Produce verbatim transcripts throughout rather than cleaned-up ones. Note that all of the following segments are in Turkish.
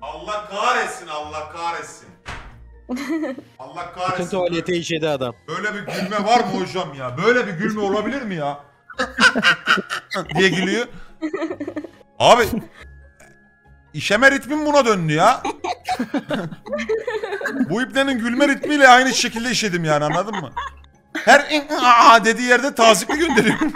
Allah kahretsin, Allah kahretsin. Allah kahretsin. Bütün tuvalete işedi adam. Böyle bir gülme var mı hocam ya? Böyle bir gülme olabilir mi ya? diye gülüyor. Abi işeme ritmim buna döndü ya. Bu iplerin gülme ritmiyle aynı şekilde işedim yani, anladın mı? Her aa dediği yerde tazikli gönderiyorum.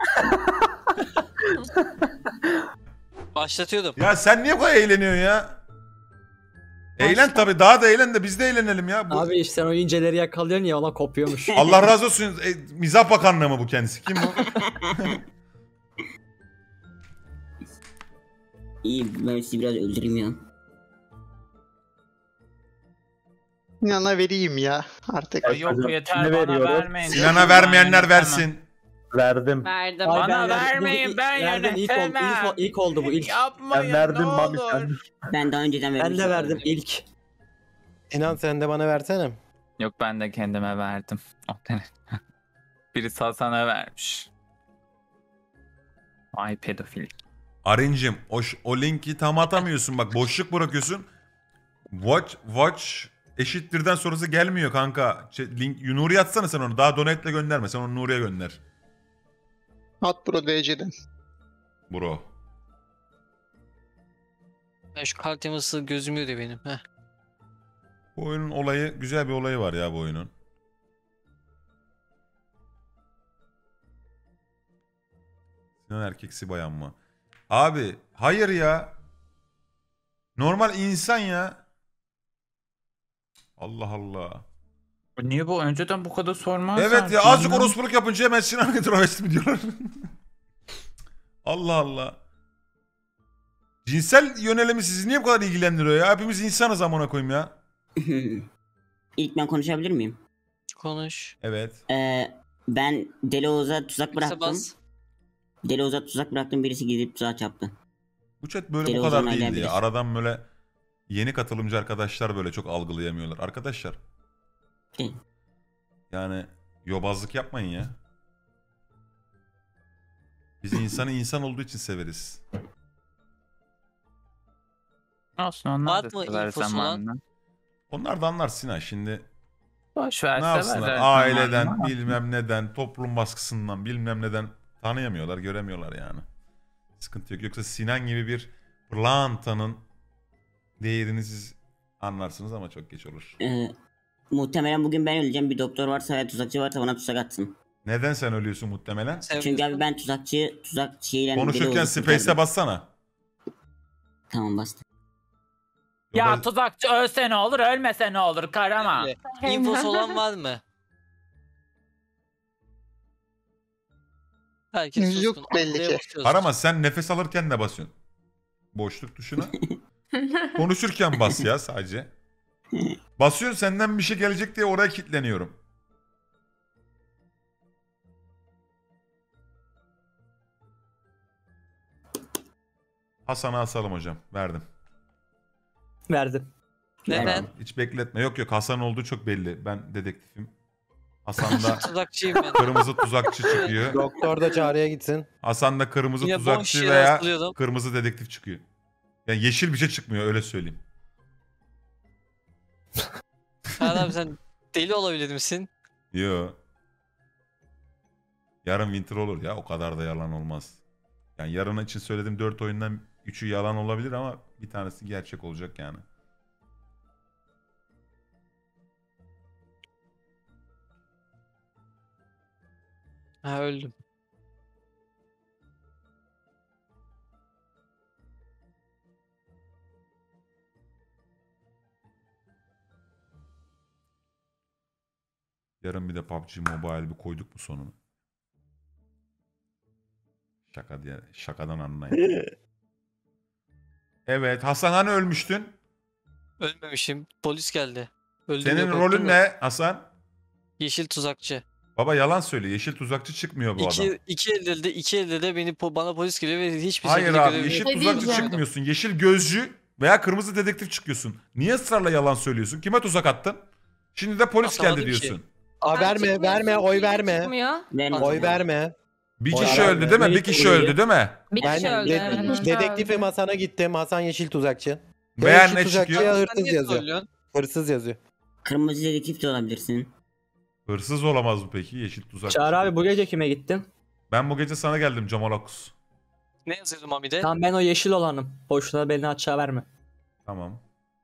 Başlatıyordum. Ya sen niye bu kadar eğleniyorsun ya? Eğlen tabii, daha da eğlen de biz de eğlenelim ya. Bu... Abi işte sen o inceleri yakalıyorsun ya, ona kopuyormuş. Allah razı olsun. E, Mizah Bakanlığı mı bu kendisi? Kim bu? İyi, ben sizi biraz öldüreyim ya. Sinan'a vereyim ya artık. Ay yok yeter, Ne bana veriyoruz? vermeyin. Sinan'a vermeyenler versin. Verdim. Verdim. Abi Bana ben verdim. vermeyin, Bu- ben verdim. İlk oldu, yönetemem. ilk, ilk oldu bu ilk. Yapmayın, Ben verdim ne Mami olur. sen. Ben daha önceden Ben vermiştim. de verdim ilk. İnan sen de bana versene. Yok ben de kendime verdim. O tane. Birisi Hasan'a vermiş. Ay pedofil. Arincim o, ş- o linki tam atamıyorsun, bak boşluk bırakıyorsun. Watch, watch eşittirden sonrası gelmiyor kanka. Şey, link, Nuri'ye atsana sen onu. Daha donate'le gönderme. Sen onu Nuri'ye gönder. At Pro D C'den. Bro. Ben şu kart yaması gözüm yürüyor benim. Heh. Bu oyunun olayı, güzel bir olayı var ya bu oyunun. Sinan erkeksi bayan mı? Abi hayır ya. Normal insan ya. Allah Allah. Niye bu önceden bu kadar sormazlar? Evet ya, azıcık orospuluk yapınca hemen Sinan travesti mi diyorlar? Allah Allah. Cinsel yönelimi sizi niye bu kadar ilgilendiriyor ya? Hepimiz insanız amına koyayım ya. İlk ben konuşabilir miyim? Konuş. Evet. Ee, ben Deli Oğuz'a tuzak Kısa bıraktım. bas. Deli Oğuz'a tuzak bıraktım, birisi gidip tuzağa çarptı. Bu chat böyle bu Televizyon kadar değildi oynayabilir. ya. Aradan böyle yeni katılımcı arkadaşlar böyle çok algılayamıyorlar. Arkadaşlar. Değil. Yani yobazlık yapmayın ya. Biz insanı insan olduğu için severiz. Olsun, onlar Var da mı sever infosu zamanla. Onlar da anlar Sinan şimdi. Boş ver, Ne yapsınlar? severler Aileden, zamanla. bilmem neden, toplum baskısından, bilmem neden tanıyamıyorlar, göremiyorlar yani. Sıkıntı yok. Yoksa Sinan gibi bir pırlantanın değerini siz anlarsınız ama çok geç olur. Ee, muhtemelen bugün ben öleceğim. Bir doktor varsa veya tuzakçı varsa bana tuzak atsın. Neden sen ölüyorsun muhtemelen? Çünkü abi ben tuzakçı, tuzak şeyle... Konuşurken Space'e bassana. Tamam bastım. Ya Yobaz- tuzakçı ölse ne olur, ölmese ne olur Karaman. İnfosu olan var mı? Herkes Yok suskun. belli Ablaya ki. basıyoruz. Arama, sen nefes alırken de basıyorsun. Boşluk tuşuna. Konuşurken bas ya sadece. Basıyorsun, senden bir şey gelecek diye oraya kilitleniyorum. Hasan'a asalım hocam. Verdim. Verdim. Neden? Hiç bekletme. Yok yok, Hasan olduğu çok belli. Ben dedektifim. Hasan'da Tuzakçıyım ben. kırmızı tuzakçı çıkıyor. Doktor da çağrıya gitsin. Hasan'da kırmızı Yine boş tuzakçı yere veya asılıyorum. kırmızı dedektif çıkıyor. Yani yeşil bir şey çıkmıyor, öyle söyleyeyim. Kaan abi sen deli olabilir misin? Yo. Yarın Winter olur ya, o kadar da yalan olmaz. Yani yarın için söylediğim dört oyundan üçü yalan olabilir ama bir tanesi gerçek olacak yani. Ha öldüm. Yarın bir de P U B G Mobile bir koyduk mu sonunu? Şaka diye, şakadan anlayın. Evet, Hasan hani ölmüştün? Ölmemişim. Polis geldi. Öldüm Senin diye korktum rolün da. ne Hasan? Yeşil tuzakçı. Baba yalan söyle, yeşil tuzakçı çıkmıyor bu adam. İki, iki elde de iki elde de beni po- bana polis geliyor ve hiçbir Hayır şekilde abi, görevimi- yeşil Ne tuzakçı diyeceğim? çıkmıyorsun. Yeşil gözcü veya kırmızı dedektif çıkıyorsun. Niye ısrarla yalan söylüyorsun? Kime tuzak attın? Şimdi de polis Atamadım geldi ki. diyorsun. Aa, Sen verme, çıkmıyorsun, verme, oy kimse verme. çıkmıyor. Verme. Oy verme. Bir Oy kişi verme. öldü değil mi? Bir Melih kişi de öldü ölüyor. değil mi? Bir kişi Ben öldü. de- evet. dedektifim, Hasan'a gittim. Hasan yeşil tuzakçı. Veya Yeşil ne tuzakçıya çıkıyor? hırsız Sen niye yazıyor. söylüyorsun? Hırsız yazıyor. Kırmızı dedektif de olabilirsin. Hırsız olamaz mı peki? Yeşil tuzak. Çağrı abi bu gece kime gittin? Ben bu gece sana geldim Camalakus. Ne yazıyordu Mami'de? Tamam ben o yeşil olanım. Boşuna belini açığa verme. Tamam.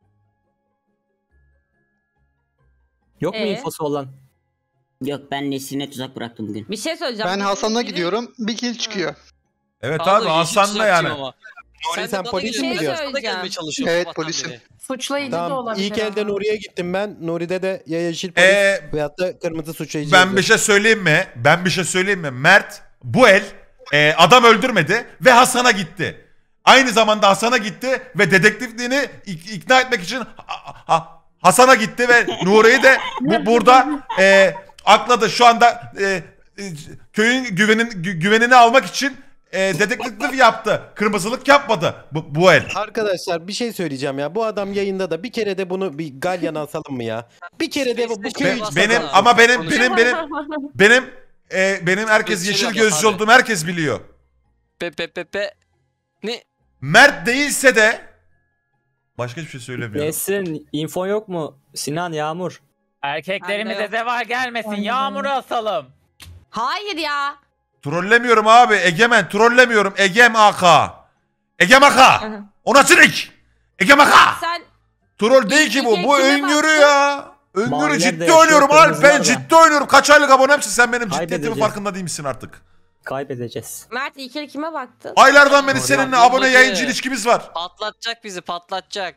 Yok mu Ee? infosu olan? Yok ben Nesrin'e tuzak bıraktım bugün. Bir şey söyleyeceğim. Ben Bu Hasan'a biri- gidiyorum. Bir kill çıkıyor. Evet Pardon, abi yeşil Hasan'la tuzakçıyım yani. ama. Nuri de sen bana polis mi gelmeye- diyorsun? bana gelmeye çalışıyorsun Evet, sabahtan polisim. beri. Suçlayıcı da Tamam olabilir ilk elde ama. Nuri'ye gittim ben. Nuri'de de ya yeşil polis Ee, veyahut da kırmızı suçlayıcı ben yazıyor. bir şey söyleyeyim mi? Ben bir şey söyleyeyim mi? Mert bu el e, adam öldürmedi ve Hasan'a gitti. Aynı zamanda Hasan'a gitti ve dedektifliğini ik- ikna etmek için ha- ha- Hasan'a gitti ve Nuri'yi de bu, burada e, akladı. Şu anda e, e, köyün güvenin, gü- güvenini almak için e, dedektiflik yaptı. Kırmızılık yapmadı bu, bu el. Arkadaşlar bir şey söyleyeceğim ya. Bu adam yayında da bir kere de bunu bir galyana asalım mı ya? Bir kere de bu, bu Be- köy... Be- benim ama benim benim benim benim e, benim herkes Gözcüyle yeşil bak gözcü abi. olduğumu herkes biliyor. Pe pe pe pe. Ne? Mert değilse de başka hiçbir şey söylemiyorum. Nesrin info yok mu? Sinan, Yağmur. Erkeklerimize Bende zeval gelmesin. Yağmuru asalım. Hayır ya. Trollemiyorum abi. Egemen trollemiyorum. Egem A K. Egem A K. Ona sinik. Egem A K. Sen Troll değil ki bu. İlk Bu kime öngörü baktın? ya. Öngörü Maviler de ciddi yaşıyor, oynuyorum Alp. Ben kırmızılar da. ciddi oynuyorum. Kaç aylık abonemsin sen benim ciddiyetimin Kaybedeceğiz. farkında değil misin artık? Kaybedeceğiz. Mert ilk el kime baktın? Aylardan beri Doğru seninle ya, abone doğru. yayıncı ilişkimiz var. Patlatacak bizi patlatacak.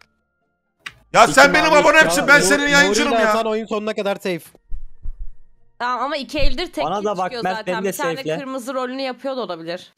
Ya sen İki benim mavi- abonemsin. Ya, Ben Nur- senin yayıncınım Nuri'yle ya. Hasan oyun sonuna kadar safe. Tamam ama iki eldir tek Bana kill da bak, çıkıyor Mert, zaten. beni de Bir tane safe'le. kırmızı rolünü yapıyor da olabilir.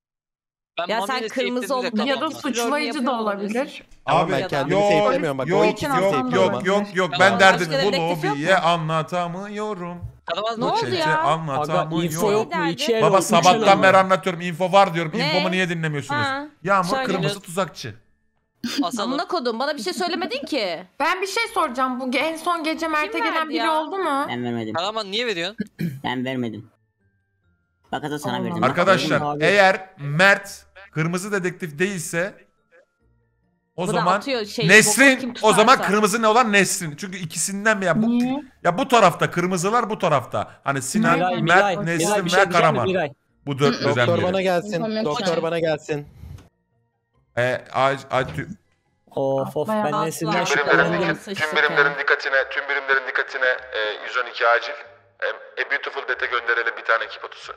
Ben Ya Mami'yle sen kırmızı safe'ledim de olup Ya da kafamda. suçlayıcı da olabilir. Ama Abi ben ya da- kendimi yok safe'lemiyorum bak. o yok ikisi yok Hasan da yok olabilir. yok yok Ya ben da derdim başka bunu dedektif yok hobiye mu? anlatamıyorum. Tanımaz Ne mı? oldu Çete ya? Aga info anlatamıyorum. yok mu? İki el Baba üç el sabahtan oldu. beri anlatıyorum. Info var diyorum. Ne? Infomu niye dinlemiyorsunuz? Ha. Yağmur Söyle. kırmızı tuzakçı. Asalım. Amına kodum bana bir şey söylemedin ki. Ben bir şey soracağım. Bu ge- en son gece Mert'e gelen verdi biri ya? oldu mu? Ben vermedim. Karaman niye veriyorsun? Ben vermedim. Fakat da sana Allah verdim. Allah. Arkadaşlar Abi. eğer Mert kırmızı dedektif değilse o Bu da zaman atıyor şey, boku kim Nesrin o zaman tutarsa. kırmızı ne olan Nesrin. Çünkü ikisinden mi ya bu Niye? ya bu tarafta kırmızılar bu tarafta. Hani Sinan, Miray, Mert, Miray, Miray, Nesrin bir şey ve diyeceğim mi Karaman. Miray? Bu dörtlüden Doktor bana biri. gelsin. Yok. Doktor bana gelsin. E, Ac- Ac- Of of ben Bayağı Nesrin'den asla. şüphelendim. Birimlerin- Sıçtık tüm ya. birimlerin dikkatine, tüm birimlerin dikkatine e, yüz on iki acil. E, A Beautiful Death'e gönderelim bir tane ekip otusu.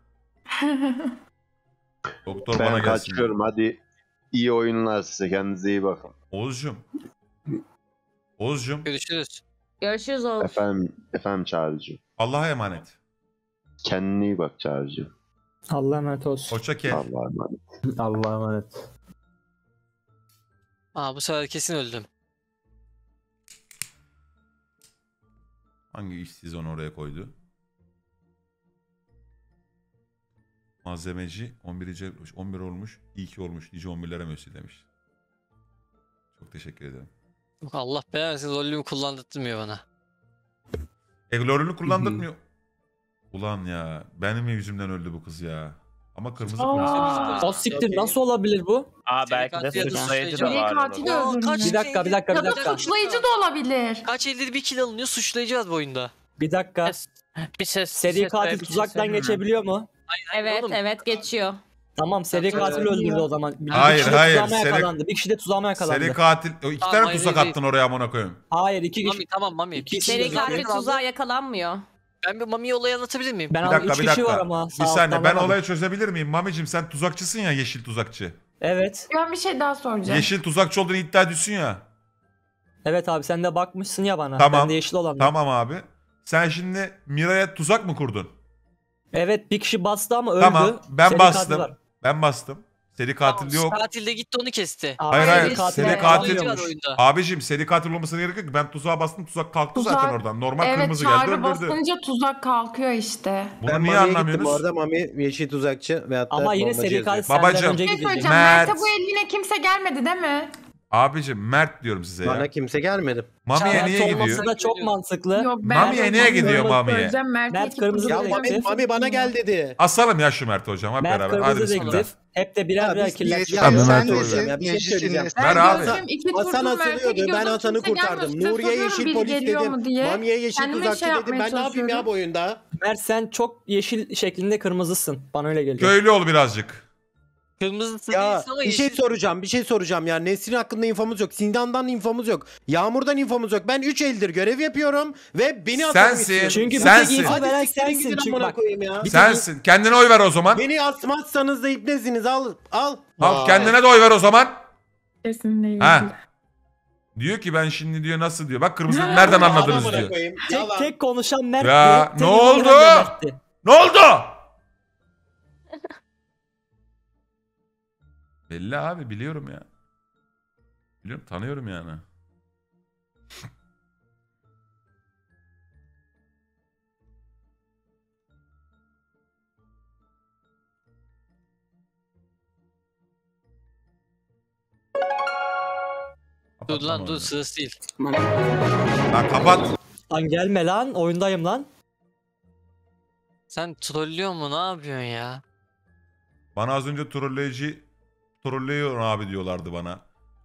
Doktor bana Ben gelsin. kaçıyorum. Hadi iyi oyunlar size. Kendinize iyi bakın. Oğuzcum. Oğuzcum. Görüşürüz. Görüşürüz oğlum. Efendim, efendim Çağrıcığım. Allah'a emanet. Kendine iyi bak Çağrıcığım. Allah'a emanet olsun. Hoşça kal. Allah'a emanet. Allah'a emanet. Aa bu sefer kesin öldüm. Hangi işsiz onu oraya koydu? Malzemeci on bir, on bir olmuş, iyi ki olmuş. Nice on birlere mösyö demiş. Çok teşekkür ederim. Yok, Allah belanı versin rolümü kullandırtmıyor bana. E glorunu kullandırmıyor. Ulan ya benim yüzümden öldü bu kız ya. Ama kırmızı Aa. polis. O siktir nasıl olabilir bu? Aa Seri belki de katil ya da suçlayıcı da suçlayıcı. var. Seri katil orada. öldürdü. kaç- Bir dakika bir dakika bir Ya da dakika. suçlayıcı da olabilir. Kaç elde bir kill alınıyor suçlayıcı var bu oyunda. Bir dakika. Bir şey Seri şey- katil bir şey tuzaktan söyleyeyim mi? geçebiliyor mu? Evet oğlum. evet geçiyor. Tamam seri Tabii, katil tabii. öldürdü o zaman. Bir Hayır, kişi de hayır, tuzağıma seri- yakalandı. Bir kişi de tuzağıma yakalandı. Seri katil. O iki Tamam, tane hayır, tuzak hayır. attın oraya amına koyayım. Hayır iki kişi. Mami tamam Mami. İki Bir kişi Seri kişi Seri katil kaldı. tuzağa yakalanmıyor. Ben bir Mami'ye olayı anlatabilir miyim? Ben Bir aldım dakika üç bir kişi var dakika. ama. Bir sağ saniye alttan ben alamadım. olayı çözebilir miyim? Mamicim sen tuzakçısın ya yeşil tuzakçı. Evet. Ben bir şey daha soracağım. Yeşil tuzakçı olduğunu iddia ediyorsun ya. Evet abi sen de bakmışsın ya bana. Tamam. Ben de yeşil olanım. Tamam abi. Sen şimdi Miray'a tuzak mı kurdun? Evet bir kişi bastı ama öldü. Tamam ben Seri bastım. katil var. Ben bastım. Seri katil Tamam, yok. Katil de gitti onu kesti. Abi, Hayır seri hayır. katil Seri var, katil. Suçlayıcı var alıyormuş. oyunda. Abicim seri katil olmasına gerek yok ki. Ben tuzağa bastım tuzak kalktı Tuzak- zaten oradan. Normal Evet kırmızı geldi Çağrı öldürdü. basınca tuzak kalkıyor işte. Bunu Ben niye Mami'ye gittim bu anlamıyorsunuz? arada. Mami yeşil tuzakçı veyahut da Ama yine bombacı seri yazıyor. katil senden Babacım. önce Bir şey gidiyor. söyleyeceğim. Mert. Mert'e bu el yine kimse gelmedi değil mi? Abicim Mert diyorum size Bana ya. kimse gelmedi. Mami'ye Mert niye olması gidiyor? da çok mantıklı. Yok, Mami'ye niye gidiyor Mami'ye? Mert kırmızı Ya dedektif. Mami, Mami bana gel dedi. Asalım ya şu Mert hocam hep Mert beraber. Hadi kırmızı bismillah. dedektif. Hep de birer Ya birer biz- killer Ya çıkardı. Tabii, sen Mert nesin? Ya bir şey Necisi'niz? söyleyeceğim. Ver abi. Hasan asılıyordu. Ben Hasan'ı kurtardım. Nuriye yeşil polis dedim. Mami'ye yeşil Kendime tuzakçı şey dedim. yapmaya Ben ne yapayım ya çalışıyorum. bu oyunda? Mert sen çok yeşil şeklinde kırmızısın. Bana öyle geliyor. Köylü ol birazcık. Kırmızısı Ya değilsin ama bir şey yeşil. soracağım, bir şey soracağım ya. Nesrin hakkında infomuz yok. Sinan'dan infomuz yok. Yağmur'dan infomuz yok. Ben üç eldir görev yapıyorum ve beni asalım Sensin. istiyorum. Çünkü bir Sensin. tek info Hadi veren siktirin sensin. gidin Çünkü amına bak koyayım ya. bir tek- Sensin. Kendine oy ver o zaman. Beni asmazsanız da ipnesiniz. Al, al. Al Vay. kendine de oy ver o zaman. Kesinlikle. Ha. Diyor ki ben şimdi diyor nasıl diyor. Bak kırmızı nereden anladınız Amına diyor. koyayım. tek, Yalan. tek konuşan Mert. Ya, tek ne info veren oldu? de Mert'ti. Ne oldu? Belli abi biliyorum ya. Biliyorum tanıyorum yani. Dur lan Kapat dur onu. sırası değil. Lan kapat. Lan gelme lan. Oyundayım lan. Sen trollüyor mu ne yapıyorsun ya? Bana az önce trolleyici trolleyiyor abi diyorlardı bana.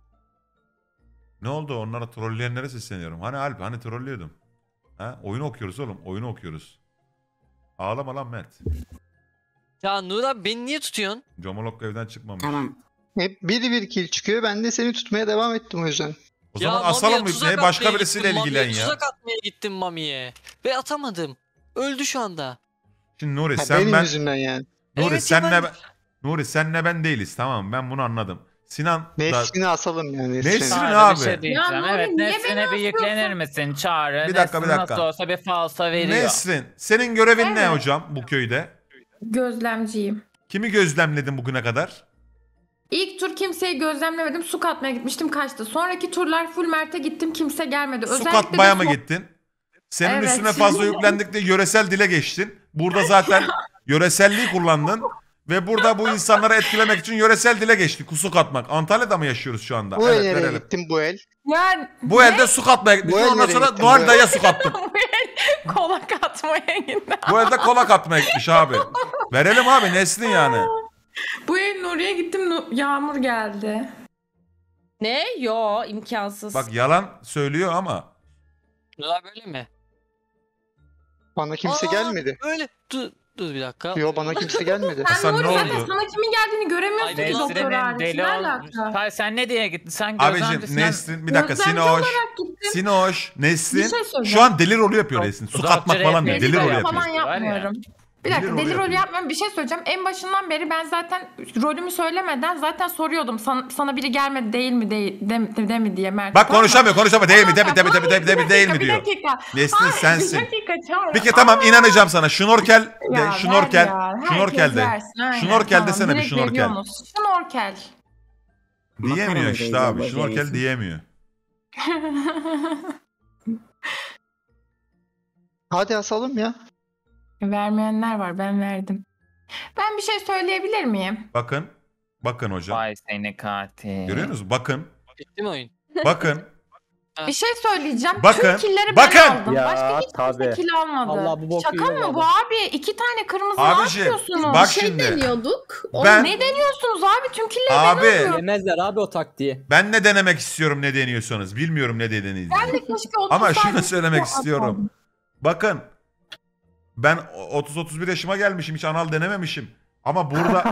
Ne oldu? Onlara trolleyenlere sesleniyorum. Hani Alp hani trollüyordum. Ha? Oyunu okuyoruz oğlum. Oyunu okuyoruz. Ağlama lan Mert. Ya Nur abi beni niye tutuyorsun? Comolok evden çıkmamış. Tamam. Hep biri bir kill çıkıyor. Ben de seni tutmaya devam ettim o yüzden. O Ya zaman Mami'ye asalım mı? tuzak Ne başka atmaya birisiyle gittim, ilgilen Mami'ye ya. Tuzak atmaya gittim Mami'ye. Ve atamadım. Öldü şu anda. Şimdi Nuri Ha, sen benim ben yüzümden yani. Nuri Evet ya senle ben- ben... Nuri senle ben değiliz tamam mı? Ben bunu anladım. Sinan da... Nesrin'i asalım yani. Nesrin'i. Nesrin Çağrı abi. bir şey diyeceğim. Ya Nuri, Evet niye Nesrin'e beni bir yüklenir asıyorsun? misin Çağrı? Bir dakika, bir Nesrin dakika. nasıl olsa bir falsa veriyor. Nesrin senin görevin ne Evet. hocam bu köyde? Gözlemciyim. Kimi gözlemledin bugüne kadar? İlk tur kimseyi gözlemlemedim. Su katmaya gitmiştim, kaçtı. Sonraki turlar full Mert'e gittim, kimse gelmedi. Su Özellikle katmaya de mı son- gittin? Senin Evet. üstüne fazla yüklendik diye yöresel dile geçtin. Burada zaten yöreselliği kullandın. Ve burada bu insanları etkilemek için yöresel dile geçtik. Su katmak. Antalya'da mı yaşıyoruz şu anda? Bu el Evet, nereye verelim. gittin bu el? Ya Bu elde su katmaya Bu gitmişsin. el Ondan nereye sonra gittin, bu Noel el? Dayı'ya su kattın. kola katmaya gittim. Bu elde kola katmaya gitmiş abi. Verelim abi Nesrin yani. Bu el Nuri'ye gittim, Nu- Yağmur geldi. Ne? Yo imkansız. Bak yalan söylüyor ama. Nur abi öyle mi? Bana kimse Aa, gelmedi. Öyle. Dur, dur bir dakika. Yo bana kimse gelmedi. Sen Hasan, Nuri ne zaten oldu? sana kimin geldiğini göremiyorsun Ay, ki doktor Nesrin'in hariç. deli Ne olmuş. alaka? Hayır sen ne diye gittin? Sen Abicim gözlemcisin. Nesrin bir dakika Gözlemci Sinoş. olarak gittim. Sinoş, Nesrin. Bir şey söyleyeceğim. Şu an deli rolü yapıyor Nesrin. Su Doktor katmak falan değil. hepimiz Deli rolü de yapıyor. falan Var ya. yapmıyorum. Bir Deli dakika rolü deli rolü yapıyor. yapmıyorum. Bir şey söyleyeceğim. En başından beri ben zaten rolümü söylemeden zaten soruyordum. Sana, sana biri gelmedi değil mi değil de, de, de mi diye Mert. Bak Tamam mı? konuşamıyor konuşamıyor. Değil mi? Değil mi? Değil mi? Hayır, Değil mi? Değil mi? bir Değil mi? dakika, diyor. Bir dakika. Nesrin Hayır, sensin. Bir dakika Çağrı. Peki tamam inanacağım sana. Şnorkel de. Ya, Şnorkel. ver ya. Şnorkel Herkes de. versin, aynen. Şnorkel Tamam, desene bir direkt şnorkel. veriyorsunuz. Şnorkel. Diyemiyor Makarna işte teyze abi. abla Şnorkel diyebilsin. diyemiyor. Hadi asalım ya. Vermeyenler var, ben verdim. Ben bir şey söyleyebilir miyim? Bakın. Bakın hocam. Vay seni katil. Görüyor musunuz? Bakın. Bitti mi oyun? Bakın. Bir şey söyleyeceğim. Bakın, Tüm killeri bakın. ben aldım. Ya, Başka hiç tabii. kimse kill almadı. Vallahi bu boku Şaka yiyor mı bu bu adam. abi? İki tane kırmızı Abici, ne yapıyorsunuz? bak şey şimdi. deniyorduk. Ben Ne deniyorsunuz abi? Tüm killeri Abi. ben alıyorum. Yemezler abi o taktiği. ben ne denemek istiyorum ne deniyorsanız. Bilmiyorum ne dediğinizi. Ben de keşke otuz Ama şunu saniye söylemek atsaydım. istiyorum. Bakın. Ben otuz otuz bir yaşıma gelmişim. Hiç anal denememişim. Ama burada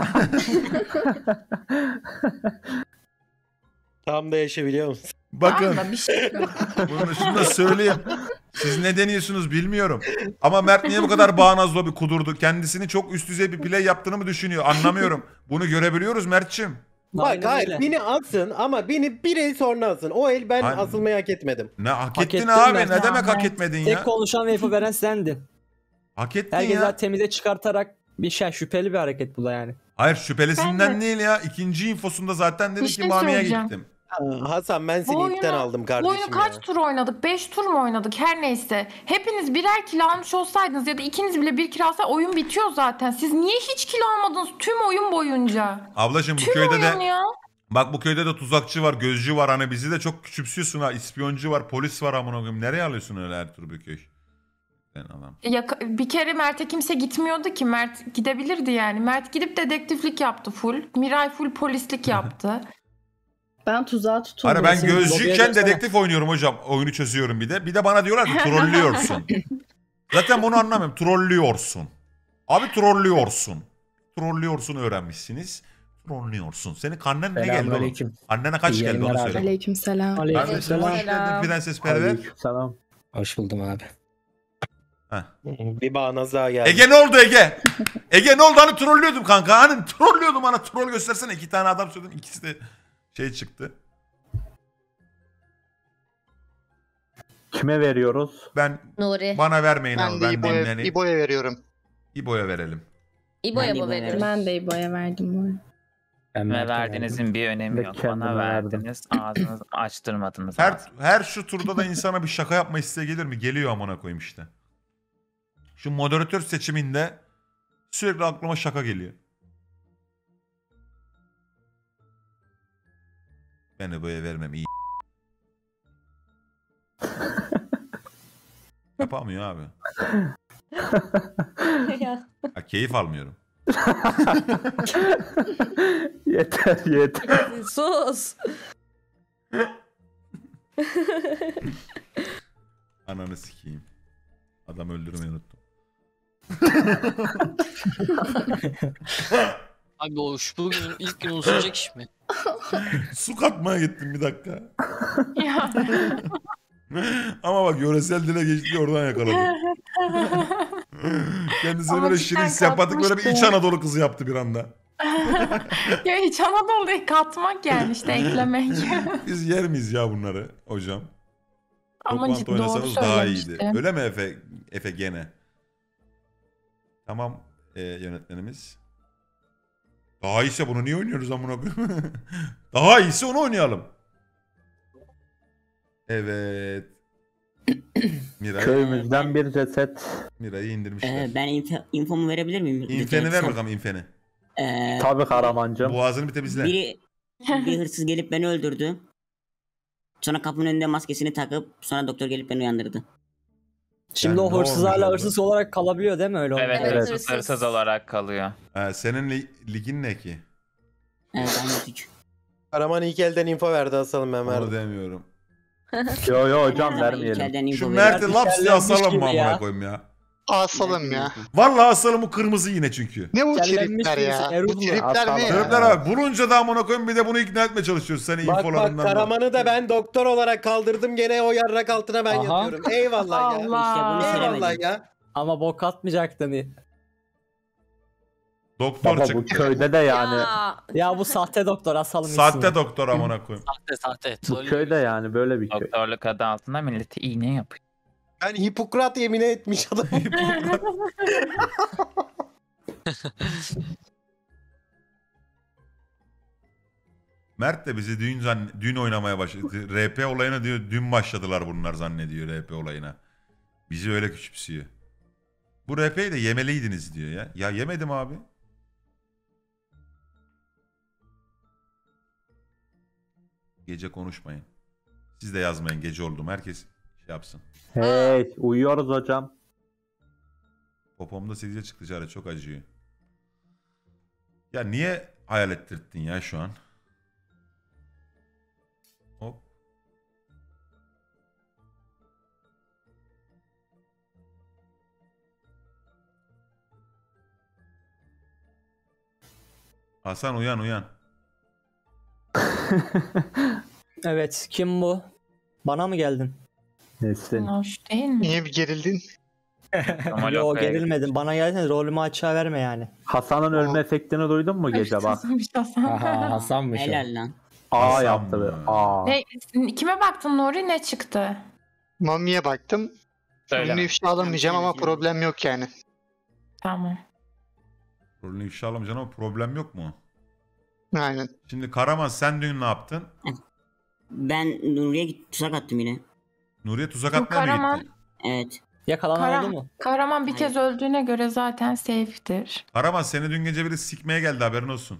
Tam da yaşayabiliyor musun? bakın. Tamam da bir şey söyleyeyim. Bunu şunu da söyleyeyim. Siz ne deniyorsunuz bilmiyorum. Ama Mert niye bu kadar bağnaz lobi kudurdu? Kendisini çok üst düzey bir play yaptığını mı düşünüyor? Anlamıyorum. Bunu görebiliyoruz Mert'ciğim. Bak Aynen hayır öyle. beni atsın ama beni bir el sonra atsın. O el ben Aynen. asılmayı hak etmedim. Ne hak, Hak ettin ettin abi? Mert. Ne demek hak Ahmet. etmedin Tek ya? konuşan ve info veren sendin. Hak ettin Herkes ya. daha temize çıkartarak bir şey şüpheli bir hareket bu da yani. Hayır şüphelisinden Ben de- değil ya. İkinci infosunda zaten dedi Bir ki şey Mami'ye söyleyeceğim. gittim. Ha, Hasan ben Bu seni oyunu- ipten aldım Bu kardeşim oyunu kaç ya. tur oynadık? beş tur mu oynadık? Her neyse. Hepiniz birer kill almış olsaydınız ya da ikiniz bile bir kill alsa oyun bitiyor zaten. Siz niye hiç kill almadınız tüm oyun boyunca? Ablacığım bu Tüm köyde oyun de ya. Bak bu köyde de tuzakçı var, gözcü var. Hani bizi de çok küçümsüyorsun ha. İspiyoncu var, polis var amına koyayım. Nereye alıyorsun öyle her türlü bir köy? Ben adam. Ya, bir kere Mert'e kimse gitmiyordu ki. Mert gidebilirdi yani. Mert gidip dedektiflik yaptı full. Miray full polislik yaptı. Ben tuzağa tutuldum. Hani ben Şimdi lobiye gözcüyken dönsene. dedektif oynuyorum hocam. Oyunu çözüyorum bir de. Bir de bana diyorlar ki trollüyorsun. Zaten bunu anlamıyorum. Trollüyorsun. Abi trollüyorsun. Trollüyorsun öğrenmişsiniz. Trollüyorsun. Senin karnen ne geldi oğlum? Selamünaleyküm. Annene kaç İyi geldi onu yayınlar abi. söyle. Aleykümselam. Kardeşim hoş Aleykümselam. geldin Prenses Perver. Selam. Hoş buldum abi. Heh. Bir bağnaz daha geldi. Ege ne oldu Ege? Ege ne oldu? Hani trollüyordum kanka. Hani trollüyordum, bana troll göstersene. İki tane adam söyledim. İkisi de şey çıktı. Kime veriyoruz? Ben Nuri. bana vermeyin Ben ama de ben İbo'ya, dinleneyim. İbo'ya veriyorum. İbo'ya verelim. İbo'ya Ben mı İbo'ya veririm? Ben de İbo'ya verdim bu arada. Ben Kime Mert'e verdiğinizin bir önemi Ve yok. kendime Bana verdim. verdiniz. Ağzınızı açtırmadınız. Her ağzınızı. her şu turda da insana bir şaka yapma isteği gelir mi? Geliyor amına koyayım işte. Şu moderatör seçiminde sürekli aklıma şaka geliyor. Ben de böyle vermem iyi. Yapamıyor abi. Ya. Ha, keyif almıyorum. Yeter yeter. Sus. Ananı sikeyim. Adam öldürmeyi unuttum. Abi o şu bugün ilk gün olacak iş mi? Su katmaya gittim bir dakika. Ya. Ama bak yöresel dile geçti, oradan yakaladım. Kendisine Ama böyle cidden şirin sempatik böyle bir katmıştı. İç Anadolu kızı yaptı bir anda. Ya hiç Anadolu'yu katmak yani işte eklemek. Biz yer miyiz ya bunları hocam? Ama Toplantı ciddi doğru oynasanız daha iyiydi. söylemişti. Öyle mi Efe? Efe gene. Tamam e, yönetmenimiz. Daha iyiyse bunu niye oynuyoruz amına koyayım? Daha iyisi onu oynayalım. Evet. Miray, Köyümüzden bir ceset. Miray'ı indirmişler. Ee, ben info, infomu verebilir miyim? İnfeni ver Lütfen. bakalım infeni. Ee, Tabii Karamancığım. Boğazını bir temizle. biri bir hırsız gelip beni öldürdü. Sonra kapının önünde maskesini takıp sonra doktor gelip beni uyandırdı. Şimdi Yani ne o hırsız olmuş hala orada? hırsız olarak kalabiliyor değil mi öyle? Evet, olunca? Evet, hırsız hırsız. hırsız olarak kalıyor. Ha, senin li- ligin ne ki? Evet aynı suç. Karaman ilk elden info verdi Hasan'ım, ben Onu verdim. demiyorum. Yo yo hocam Ama vermeyelim. içeriden info Şu veriyor. Mert'i laps diye Kellenmiş asalım mı gibi ya. amına koyayım ya? Asalım ya. Vallahi asalım, bu kırmızı yine çünkü. Ne bu Kellenmiş tripler birisi, ya? Erol Bu mu? tripler ne Asalım. ya? Sebeplere bak. Bulunca da amına koyayım, bir de bunu ikna etmeye çalışıyoruz. Senin Bak bak infolarından. da. Karaman'ı da ben doktor olarak kaldırdım, gene o yarrak altına ben Aha. yatıyorum. Eyvallah ya. Allah. İşte bunu Eyvallah söylemedim. ya. Ama bok atmayacaktın. Doktor Baba bu çıktı. köyde de yani. Ya. Ya bu sahte doktor asalım Sahte ismini. doktor amına koyayım. Sahte sahte. Bu troll köyde yani böyle bir köy. Doktorluk adı altında millete iğne yapıyor. Ben Hipokrat yemini etmiş adam. Mert de bizi dün, zann- dün oynamaya başladı. R P olayına diyor dün başladılar bunlar zannediyor R P olayına. Bizi öyle küçümsüyor. Bu R P'yi de yemeliydiniz diyor ya. Ya yemedim abi. Gece konuşmayın. Siz de yazmayın, gece oldum. Herkes şey yapsın. Hey uyuyoruz hocam. Popomda sivilce çıktı Çare, çok acıyor. Ya niye hayal ettirdin ya şu an? Hop. Hasan uyan uyan. Evet, kim bu? Bana mı geldin? Nesin? Hoş değil mi? Niye bir gerildin? Ama Yo lokaya gerilmedim. Bana geldin, rolümü açığa verme yani. Hasan'ın ölme efektini duydun mu gece bak? Hırsızmış Hasan. Hasanmış Helal lan. Aa Hasan yaptı mı? böyle. Aa. Ne, kime baktın Nuri, ne çıktı? Mami'ye baktım. Söyleme. Ünlü ifşa alamayacağım ama problem yok yani. Tamam. Rolünü ifşa alamayacaksın ama problem yok mu? Aynen. Şimdi Karaman, sen dün ne yaptın? Ben Nuri'ye git tuzak attım yine. Nuriye tuzak Bu atmaya mı Karaman- gittin? Evet. Yakalanan Kara- oldu mu? Kahraman bir Hayır. kez öldüğüne göre zaten safe'tir. Karaman, seni dün gece biri sikmeye geldi, haberin olsun.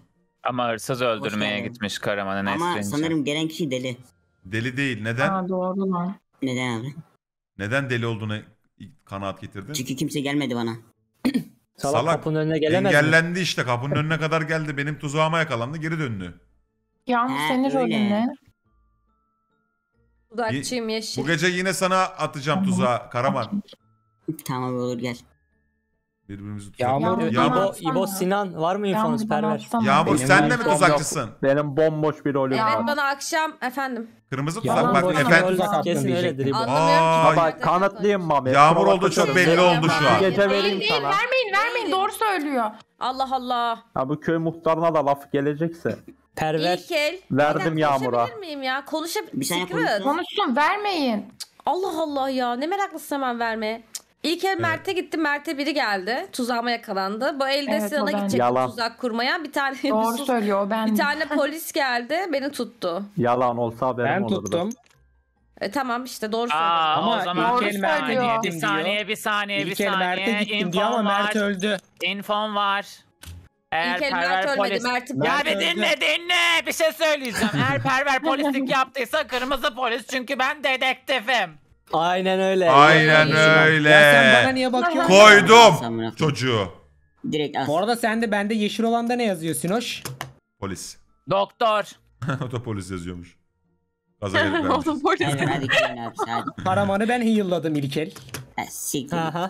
Ama hırsız öldürmeye geldin. gitmiş Karaman'ı Ama Nesrin'ci. sanırım gelen kişi deli. Deli değil. Neden? Aa, doğru lan. Neden abi? Neden deli olduğunu kanaat getirdin? Çünkü kimse gelmedi bana. Salak, Salak. kapının önüne gelemez mi? Engellendi işte. Kapının önüne kadar geldi. Benim tuzağıma yakalandı. Geri döndü. Yağmur He, senin öyle. rolün ne? Dudakçıyım yeşil. Bu gece yine sana atacağım tuzağı Karaman. Tamam olur gel. Birbirimizi Yağmur, tuzak. Yağmur, Yağmur, İbo, İbo, Sinan var mı infonuz Yağmur bana Perver? atsana. Yağmur Benim sen de mi infom yok. tuzakçısın? Benim bomboş bir rolüm Evet, var. Evet bana akşam efendim. Kırmızı Yağmur tuzak bak boş efendim. ver, tuzak kesin öyledir İbo. Aa, Baba kanıtlayayım Mami. Yağmur olduğu çok belli oldu şu an. Bir gece Değil vereyim değil sana. vermeyin vermeyin doğru söylüyor. Allah Allah. Ha bu köy muhtarına da laf gelecekse. Perver. İlk el. Verdim Neden, Yağmur'a. Konuşabilir miyim ya? Konuşabilir Bir saniye Secret. konuşsun. Konuşsun vermeyin. Allah Allah ya ne meraklısın hemen vermeye. İlk el Mert'e gitti. Mert'e biri geldi. Tuzağıma yakalandı. Bu elde Evet, Sinan'a o ben. gidecek Yalan. tuzak kurmaya. Bir tane Doğru bir, sus- söylüyor o ben. bir tane polis geldi. Beni tuttu. Yalan olsa haberim Ben olurdu. tuttum. E, tamam işte doğru söylüyorsun. Aa, Ama o zaman doğru ilk el Mert'e söylüyor. bir gittim saniye, diyor. bir saniye, bir İlk el saniye. Mert'e gittim diyor ama İnfom var. Mert öldü. İnfom var. Eğer İlk el perver Mert ölmedi. polis... Mert'i Ya Mert bir öldü. dinle dinle. Bir şey söyleyeceğim. Eğer perver polislik yaptıysa kırmızı polis çünkü ben dedektifim. Aynen öyle. Aynen öyle. Ya sen bana niye bakıyorsun? Koydum Samına- çocuğu. Direkt as. Bu arada sende bende yeşil olanda ne yazıyor Sinoş? Polis. Doktor. O da polis yazıyormuş. Gaza gelip vermiş. Evet, hadi gelin abi hadi. Karaman'ı ben heal'ladım ilk el. Ha, siktir. Aha.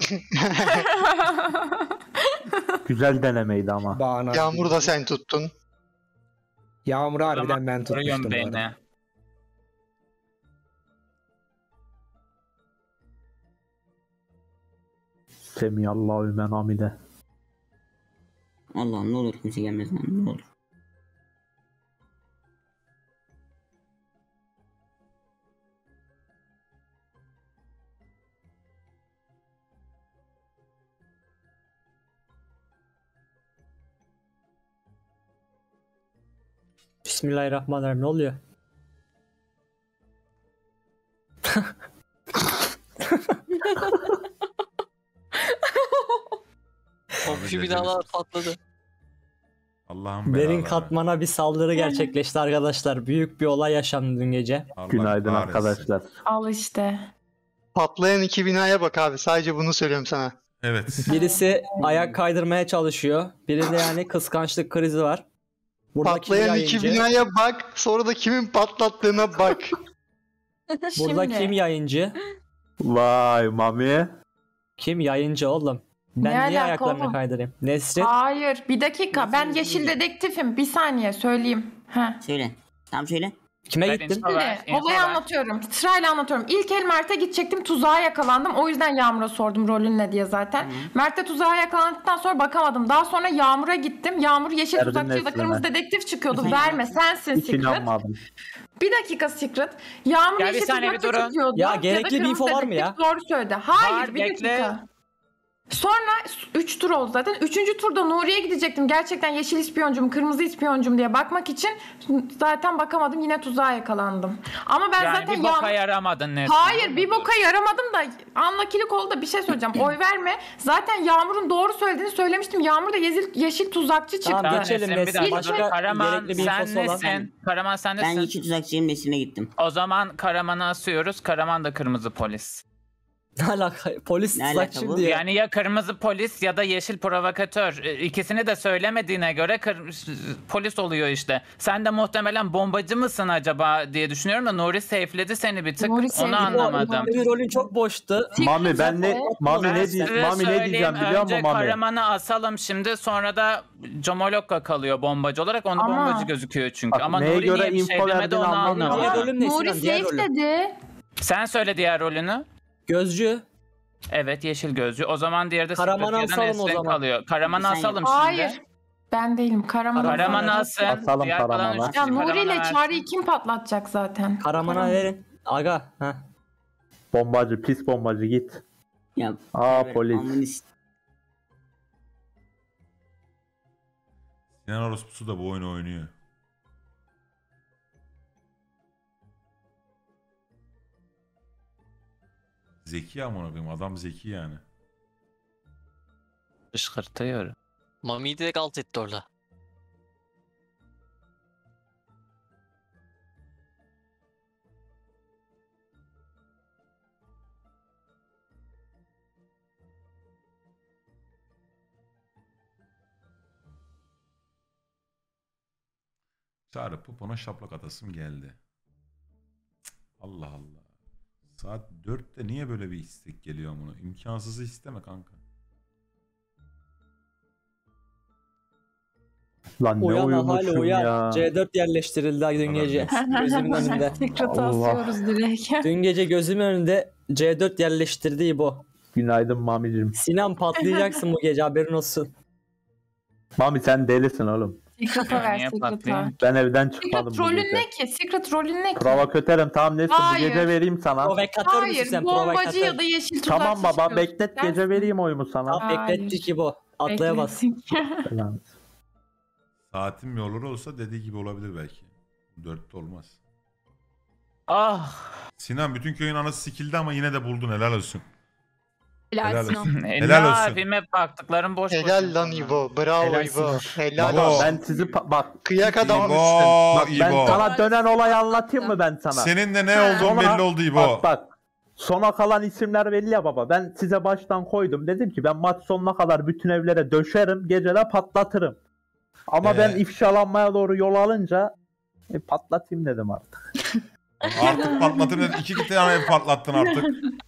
Güzel denemeydi ama. Bağına. Yağmur da sen tuttun. Yağmur'u harbiden ben Vuruyorum tutmuştum bu arada. beni. Semiyallahu men hamide. Allah'ım ne olur kimse gelmez lan ne olur. Bismillahirrahmanirrahim. Ne oluyor? Komşu binalar patladı. Allah'ım Derin belaları. katmana bir saldırı gerçekleşti arkadaşlar. Büyük bir olay yaşandı dün gece. Allah Günaydın kahretsin. arkadaşlar. Al işte. Patlayan iki binaya bak abi. Sadece bunu söylüyorum sana. Evet. Birisi ayak kaydırmaya çalışıyor. Birinde yani kıskançlık krizi var. Buradaki Patlayan iki yayıncı, binaya bak. Sonra da kimin patlattığına bak. burada Şimdi. kim yayıncı? Vay Mami. Kim yayıncı oğlum? Ben Ne niye alaka ayaklarını oğlum? kaydırayım? Nesrin? Hayır bir dakika ben yeşil dedektifim. Bir saniye söyleyeyim. Heh. Söyle. Tamam söyle. Kime Ben gittin? info ver, Şimdi info olayı ver. anlatıyorum. Sırayla anlatıyorum. İlk el Mert'e gidecektim. Tuzağa yakalandım. O yüzden Yağmur'a sordum rolün ne diye zaten. Mert'e tuzağa yakalandıktan sonra bakamadım. Daha sonra Yağmur'a gittim. Yağmur yeşil Verdin tuzakçı ya da Nesrin'e. kırmızı dedektif çıkıyordu. Efendim? Verme sensin Hiç Secret. inanmadım. Bir dakika Secret. Yağmur Ya bir yeşil saniye, bir tuzakçı durun. çıkıyordu. Ya da gerekli bir kırmızı info var mı ya? dedektif Doğru söyledi. Hayır Var, bir bekle. dakika. Sonra üç tur oldu zaten. Üçüncü turda Nuri'ye gidecektim. Gerçekten yeşil ispiyoncum, kırmızı ispiyoncum diye bakmak için zaten bakamadım. Yine tuzağa yakalandım. Ama ben Yani zaten bir boka Yağmur... yaramadın Nesrin. Hayır bir boka yaramadım da anlakilik oldu da bir şey söyleyeceğim. Oy verme. Zaten Yağmur'un doğru söylediğini söylemiştim. Yağmur da yeşil, yeşil tuzakçı çıktı. Tamam, Tamam, geçelim Nesrin, bir Nesrin. dakika Başka dur. Karaman gerekli bir sen infosu olan. nesin? Karaman sen Ben nesin? yeşil tuzakçıyım Nesrin'e gittim. O zaman Karaman'ı asıyoruz. Karaman da kırmızı polis. Ne alaka? Polis Ne alaka tuzakçı bu? diyor. Yani ya kırmızı polis ya da yeşil provokatör. E, İkisini de söylemediğine göre kır- polis oluyor işte. Sen de muhtemelen bombacı mısın acaba diye düşünüyorum da Nuri safe'ledi seni bir tık. Nuri Onu safe'ledi. anlamadım. Senin rolün çok boştu. Mami ben ne Mami Ben ne size diye Mami ne söyleyeyim, diyeceğim biliyor musun önce Mami? Karaman'ı asalım şimdi sonra da Comolokka kalıyor bombacı olarak. Onu Ama- bombacı gözüküyor çünkü. Bak, Ama neye Nuri göre niye bir şey info demedi verdiğini onu anlamadım. anlamadım. Diğer Ama rolün ne Nuri Sinan? Diğer safe rolün. dedi. Sen söyle diğer rolünü. Gözcü. Evet yeşil gözcü. O zaman diğeri de Karaman'ı Secret ya da asalım o Nesrin zaman. kalıyor. Karaman'ı Sen- asalım şimdi. Hayır. Ben değilim. Karaman. Karaman'ı asın. Asalım Diğer kalan Karaman'ı. üç Ya kişi Nuri Karaman'a ile versin. Çağrı'yı kim patlatacak zaten? Karaman'a Karaman. verin. Aga. Heh. Bombacı pis bombacı git. Ya Aa evet, polis. amınist. Sinan Orospusu da bu oyunu oynuyor. Zeki amına koyayım. Adam zeki yani. Kışkırtıyor. Mami'yi direkt alt etti orada. Çağırıp ona şaplak atasım geldi. Allah Allah. Saat dörtte niye böyle bir istek geliyor bunu? İmkansızı isteme kanka. Lan ne Uyan hala uyumuşum uyan. ya. C dört yerleştirildi dün gece. Gözümün önünde. Secret Allah. asıyoruz direkt. Dün gece gözümün önünde C dört yerleştirdi bu. Günaydın Mami'cim. Sinan patlayacaksın bu gece haberin olsun. Mami sen delisin oğlum. Secret'a ver Niye Secret'a. patlayayım? Ben evden çıkmadım Secret bu rolün gece. ne ki? Secret rolün ne ki? Provokatörüm tamam neyse bu Hayır. gece vereyim sana. Provokatör müsün Hayır, sen? bombacı Provokatör. ya da yeşil tuzakçı Tamam baba çıkıyorsun. beklet gece Dersin. vereyim oyumu sana. Tamam bekletti ki bu. Atlaya bas. Beklesin. Falan. Saatim yolur olsa dediği gibi olabilir belki. Dörtte olmaz. Ah. Sinan bütün köyün anası sikildi ama yine de buldun, helal olsun. Helal Helal Sinan. olsun. E, Helal ne olsun. yapayım, hep baktıklarım boş boş. Helal lan insanlar. İbo. Bravo Helal İbo. Sinoş. Helal Baba, olsun. Ben sizi pa- bak Kıyak adammışsın. İbo, bak ben İbo. sana dönen olayı anlatayım mı ben sana? Senin de ne olduğun Sonra- belli oldu İbo. Bak bak. Sona kalan isimler belli ya baba. Ben size baştan koydum. Dedim ki ben maç sonuna kadar bütün evlere döşerim. Geceler patlatırım. Ama Ee? ben ifşalanmaya doğru yol alınca e, patlatayım dedim artık. Artık patlatın dedi. İki iki tane patlattın artık.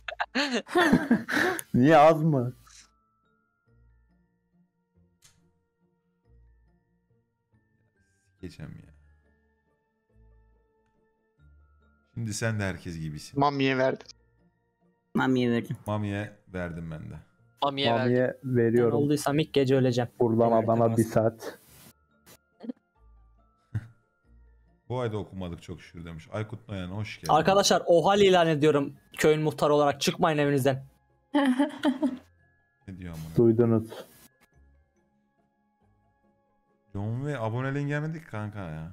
Niye az mı? Geçem ya. Şimdi sen de herkes gibisin. Mami'ye verdim. Mami'ye verdim. Mami'ye verdim ben de. Mami'ye verdim. Mami'ye Ben veriyorum. olduysam ilk gece öleceğim. Buradan Evet, Adana evet. bir saat. Bu ayda okumadık çok şükür demiş. Aykut Noyan hoş geldin. Arkadaşlar OHAL ilan ediyorum köyün muhtarı olarak. Çıkmayın evinizden. Ne diyor amına? Duydunuz. John ve aboneliğin gelmedi ki kanka ya.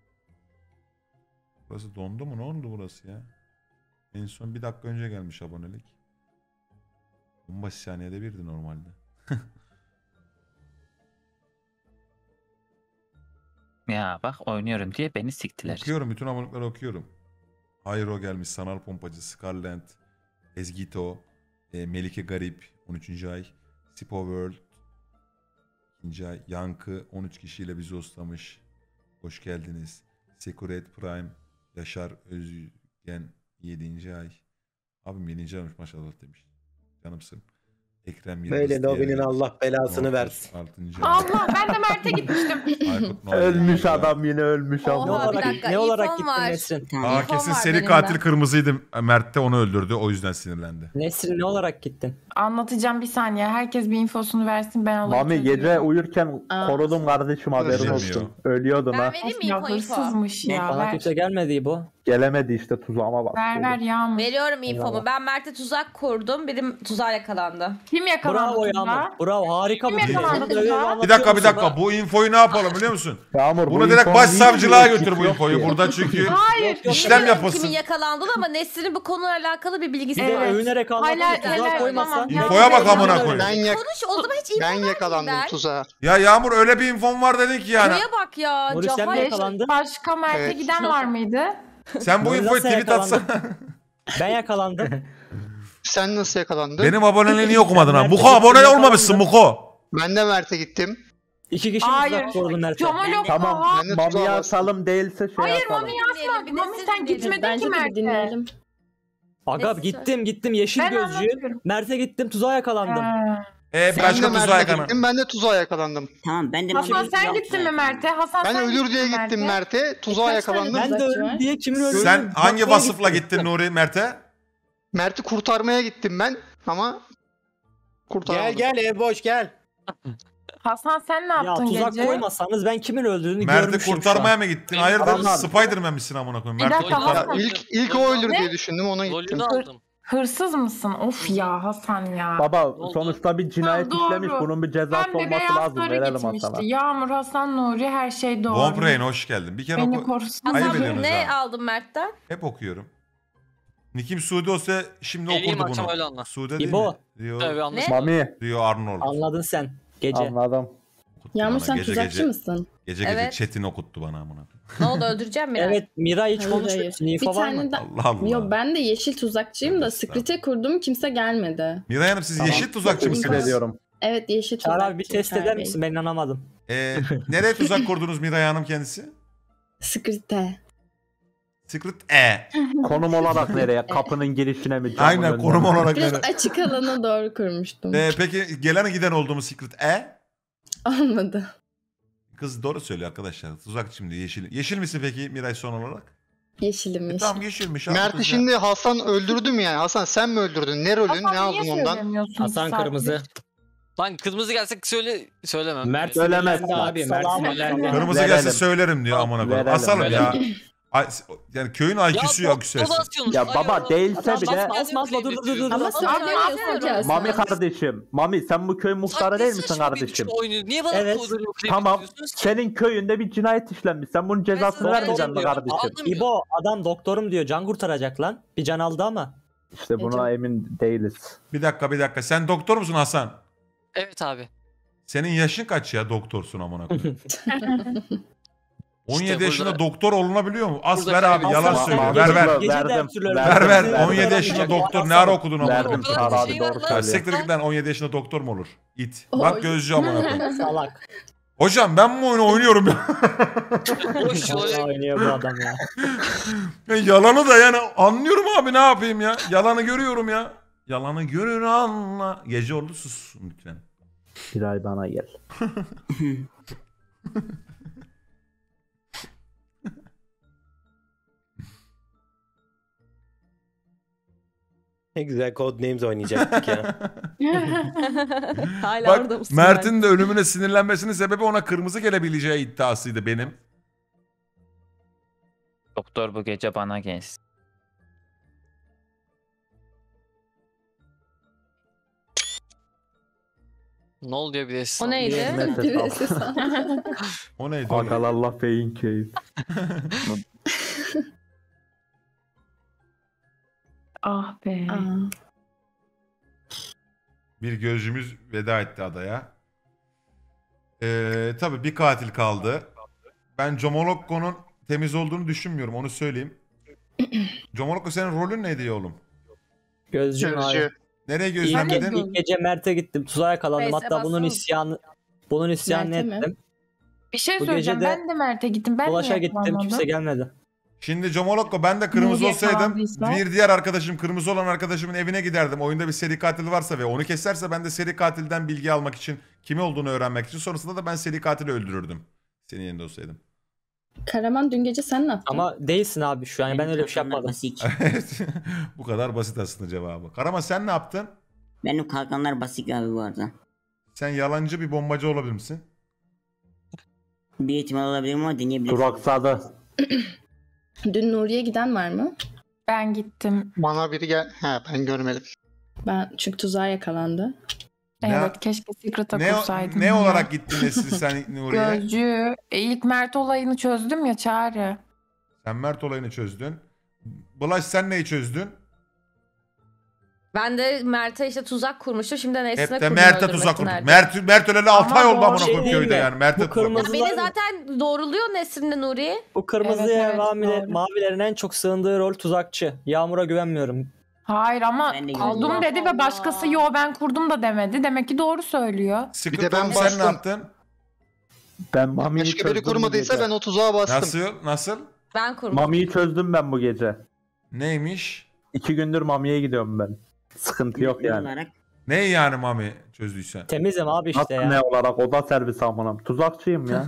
Burası dondu mu? Ne oldu burası ya? En son bir dakika önce gelmiş abonelik. on beş saniyede birdi normalde. Ya bak oynuyorum diye beni siktiler. Okuyorum. Bütün abonelikleri okuyorum. Hayro gelmiş. Sanal Pompacı. Scarlett. Ezgito. E, Melike Garip. on üçüncü ay. Sipo World. ikinci ay. Yankı. on üç kişiyle bizi hostlamış. Hoş geldiniz. Sekuret Prime. Yaşar Özgen. yedinci ay. Abim yedinci aymış maşallah demiş. Canımsın. Ekrem Yıldız. Böyle lobinin Allah belasını versin. altıncı ay. Allah ben de Mert'e gitmiştim. Aykut Noyan Ölmüş yedinci ay. adam yine ölmüş Oha, ama. Ne olarak, bir dakika, ne olarak infom gittin var. Nesrin? Tamam. Aa İnfom kesin var seri benim katil de. kırmızıydı. Mert de onu öldürdü. O yüzden sinirlendi. Nesrin ne olarak gittin? Anlatacağım bir saniye. Herkes bir infosunu versin ben alayım. Mami gece uyurken Aa. korudum kardeşim haberin Ölmüyor. olsun. Ölüyordun Ben ha. vereyim mi Ya info info? hırsızmış ya. Bana Ver, kimse gelmedi bu. Gelemedi işte tuzağıma bak. ver, ver Yağmur. Veriyorum infomu. Eyvallah. Ben Mert'e tuzak kurdum. Birim tuzağa yakalandı. Kim yakalandı Bravo tuzağa? Yağmur. Bravo harika Kim bir şey. yakalandı Öyle tuzağa? Bir dakika bir anlatıyorsun dakika. bana. Bu infoyu ne yapalım biliyor musun? Yağmur, bu Bunu direkt info başsavcılığa değil, götür bu yok infoyu. ki. Burada çünkü Hayır. Yok, yok. işlem Bilmiyorum yapılsın. kimin yakalandığını ama Nesrin'in bu konuyla alakalı bir bilgisi Bir de var. Evet. övünerek Hala- anlatıyor. Tuzağa hala- koymazsan. tamam, İnfoya bak amına Öyle. koyayım. Ben, yak Konuş o zaman hiç info ben vermeyeyim yakalandım ben. tuzağa. Ya Yağmur öyle bir infom var dedin ki yani. Buraya bak ya. Nuri, sen Cahil. mi yakalandın? Başka Mert'e Evet. giden var mıydı? Sen bu Nuri infoyu nasıl tweet yakalandın? atsana. Ben yakalandım. Sen nasıl yakalandın? Benim aboneliğini niye okumadın ha? Mert'e Muko abone gittim, olmamışsın Muko. Ben de Mert'e gittim. İki kişi Hayır. tuzak kurdu Mert'e. Kemal Tamam Oha. Ben de Mami'ye tuzağa bastım. asalım değilse şey Hayır yapalım. Mami Dinleyelim, bir asma. Mami Nesrin sen dinleyelim. gitmedin Bence ki de bir Mert'e. dinleyelim. Aga Neyse, gittim gittim yeşil Ben gözcü. anlatıyorum. Mert'e gittim tuzağa yakalandım. Ha. E Ben de başka tuzağa Mert'e yakalan. gittim. Ben de tuzağa yakalandım. Tamam ben de Hasan Mami'ye sen tuzağa gittin mi Mert'e? Hasan Ben sen ölür gittin diye mi gittim Mert'e? Mert'e. Tuzağa Birkaç tane yakalandım. Ben de Tuzakçı öldüm var. diye kimin öldüğünü Sen hangi bakmaya vasıfla gittim. gittin Nuri Mert'e? Mert'i kurtarmaya gittim ben ama kurtaramadım. Gel gel ev boş gel. Hasan sen ne Ya yaptın tuzak gece? koymasanız ben kimin öldürdüğünü Mert'i görmüşüm şu an. kurtarmaya mı gittin? Benim Hayırdır adamlar- Spider-Man misin amına koyayım? Bir Mert'i dakika, kurtar. Ya Hasan. ilk ilk o ölür Ne? diye düşündüm ona gittim. Rolünü aldım. Hırsız mısın? Of ya Hasan ya. Baba oldu? sonuçta bir cinayet Ha, doğru. işlemiş. Bunun bir cezası Ben de olması beyaz lazım. sarı Verelim gitmişti. Hasan'a. Yağmur, Hasan, Nuri her şey doğru. Bomb Rain hoş geldin. Bir kere Beni oku. korusun. Ayıp Hasan ediyorsunuz ne ha. aldın Mert'ten? Hep okuyorum. Nikim Suudi olsa şimdi Geleyim okurdu akşam bunu. öyle anla. Suudi değil İbo. mi? Rio, Tabii anlaşıldı. Mami Rio Arnold. Anladın sen gece. anladım. Okuttu Yağmur bana. sen Gece tuzakçı gece- mısın? Gece gece Evet. chatini okuttu bana amına. Ne oldu öldüreceğim mi? Evet Mira hiç Hayır, hayır. konuşmuyorsun. Bir İnfo var mı? tane de... Allah Allah. Yo ben de yeşil tuzakçıyım da Estağfurullah. Script'e kurdum kimse gelmedi. Miray Hanım siz Tamam. yeşil tuzakçı Teşekkür mısınız? ediyorum. Evet yeşil Çağrı tuzakçı. abi bir test eder misin? Ben inanamadım. Ee, nereye tuzak kurdunuz Miray Hanım kendisi? Secret'e. Secret E. Konum olarak nereye? Kapının girişine mi? camın Aynen önüne konum mi? olarak Biraz nereye? açık alana doğru kurmuştum. Ee, peki gelen giden oldu mu Secret E? Olmadı. Kız doğru söylüyor arkadaşlar. Tuzak şimdi yeşil. Yeşil misin peki Miray son olarak? Yeşilim yeşil. Tamam yeşilmiş. abi, Mert'i kız ya. şimdi Hasan öldürdü mü yani? Hasan sen mi öldürdün? Ne rolün? Hasan Ne aldın niye ondan? söylemiyorsun Hasan bu saatte? kırmızı. Lan kırmızı gelsek söyle söylemem. Mert Söylemez. sinirlendi abi. Mert Salam. sinirlendi. Kırmızı Verelim. gelse söylerim diyor amına koyayım. Verelim, Asalım ya. verelim. Ay, yani köyün I Q'su yok ses. Ya baba değilse bile- Basma basma dur dur dur dur. Ama Basma. söylemiyorsun ki Mami Hasan. kardeşim. Mami sen bu köy muhtarı değil misin kardeşim? Niye bana Evet. evet. Tamam. Senin köyünde bir cinayet işlenmiş. Sen bunun cezasını Ben vermeyeceksin mi doktorum kardeşim? diyor. İbo adam doktorum diyor. Can kurtaracak lan. Bir can aldı ama. İşte buna emin değiliz. Bir dakika bir dakika. Sen doktor musun Hasan? Evet abi. Senin yaşın kaç ya doktorsun amına koyayım? on yedi burada- yaşında doktor olunabiliyor mu? As Burada ver abi ben- yalan Asla- söylüyor. Gece- Ver ver. Gece de Verdim. her türlü Ver ver. öğrenci- on yedi yaşında öğrenci- doktor ne ara okudun amına Verdim koyayım? kadar Sara bir abi şey var doğru lan. Ya söylüyor. siktir git lan on yedi yaşında doktor mu olur? İt. Oy. Bak gözcü amına koyayım. Salak. Hocam ben bu oyunu oynuyorum ya. Boş Vallahi oynuyor bu adam ya. Ya yalanı da yani anlıyorum abi ne yapayım ya. Yalanı görüyorum ya. Yalanı görür anla. Gece oldu sus lütfen. Bir ay bana gel. Ne güzel Codenames oynayacaktık ya. Hala orada Bak mısın? Mert'in de ölümüne sinirlenmesinin sebebi ona kırmızı gelebileceği iddiasıydı benim. Doktor bu gece bana gelsin. Ne oluyor bir de? O neydi? Bir de ses al. O neydi oğlum? Agalallah beyin köyü. Ah be. Aa. Bir gözcümüz veda etti adaya. Ee, tabii bir katil kaldı. Ben Comolokko'nun temiz olduğunu düşünmüyorum onu söyleyeyim. Comolokko senin rolün neydi ya oğlum? Gözcüm abi. Gözcü. Nereye İlk, gözlemledin? ilk gece Mert'e gittim. Tuzağa yakalandım. Neyse, Hatta bunun bassana. isyanı bunun isyanını Mert'e mi? ettim. Bir şey Bu söyleyeceğim. gece de Ben de Mert'e gittim. Ben Ulaş'a niye gittim. yakalanmadım? Kimse gelmedi. Şimdi Comolokko ben de kırmızı Nuriye olsaydım yakalandıysa? bir diğer arkadaşım kırmızı olan arkadaşımın evine giderdim. Oyunda bir seri katil varsa ve onu keserse ben de seri katilden bilgi almak için kimi olduğunu öğrenmek için sonrasında da ben seri katili öldürürdüm. Senin yerinde olsaydım. Karaman dün gece sen ne yaptın? Ama değilsin abi şu an. Ben öyle bir şey kalkanlar yapmadım. Basik. Bu kadar basit aslında cevabı. Karaman sen ne yaptın? Benim kalkanlar basik abi bu arada. Sen yalancı bir bombacı olabilir misin? Bir ihtimal olabilirim ama deneyebilirim. Duraksadı. Dün Nuriye giden var mı? Ben gittim. Bana biri gel. He ben görmedim. Ben çünkü tuzağa yakalandı. Ne- Evet keşke Secret'a Ne, kursaydım. ne ya. olarak gittin Nesli sen Nuriye? Gözcü. E, ilk Mert olayını çözdüm ya Çağrı. Sen Mert olayını çözdün. Bulaş sen neyi çözdün? Ben de Mert'e işte tuzak kurmuştum. Şimdi de Nesrin'e Hep de kurdum Mert'e öldürmek tuzak için kurduk. herkes. Mert, Mert öleli altı ay Ama oldu doğru amına şey koyayım değil köyde mi? yani. Mert'e Bu tuzak kırmızı- kurduk. Ya beni zaten doğruluyor Nesrin'le Nuriye. Bu kırmızı Evet, evet, mavile- doğru. mavilerin en çok sığındığı rol tuzakçı. Yağmur'a güvenmiyorum. Hayır ama Ben de kurdum Allah dedi Allah. ve başkası yo ben kurdum da demedi. Demek ki doğru söylüyor. Sıkıntı Bir de ben oğlum, sen ne bastım. yaptın? Ben Mami'yi Başka çözdüm biri bu kurmadıysa gece. ben o tuzağa bastım. Nasıl? Nasıl? Ben kurmuştum. Mami'yi çözdüm ben bu gece. Neymiş? İki gündür Mami'ye gidiyorum ben. Sıkıntı yok Ne yani. olarak? Ne yani Mami çözdüysen? Temizim abi işte Nasıl ya. ne olarak oda servisi amınam. Tuzakçıyım ya.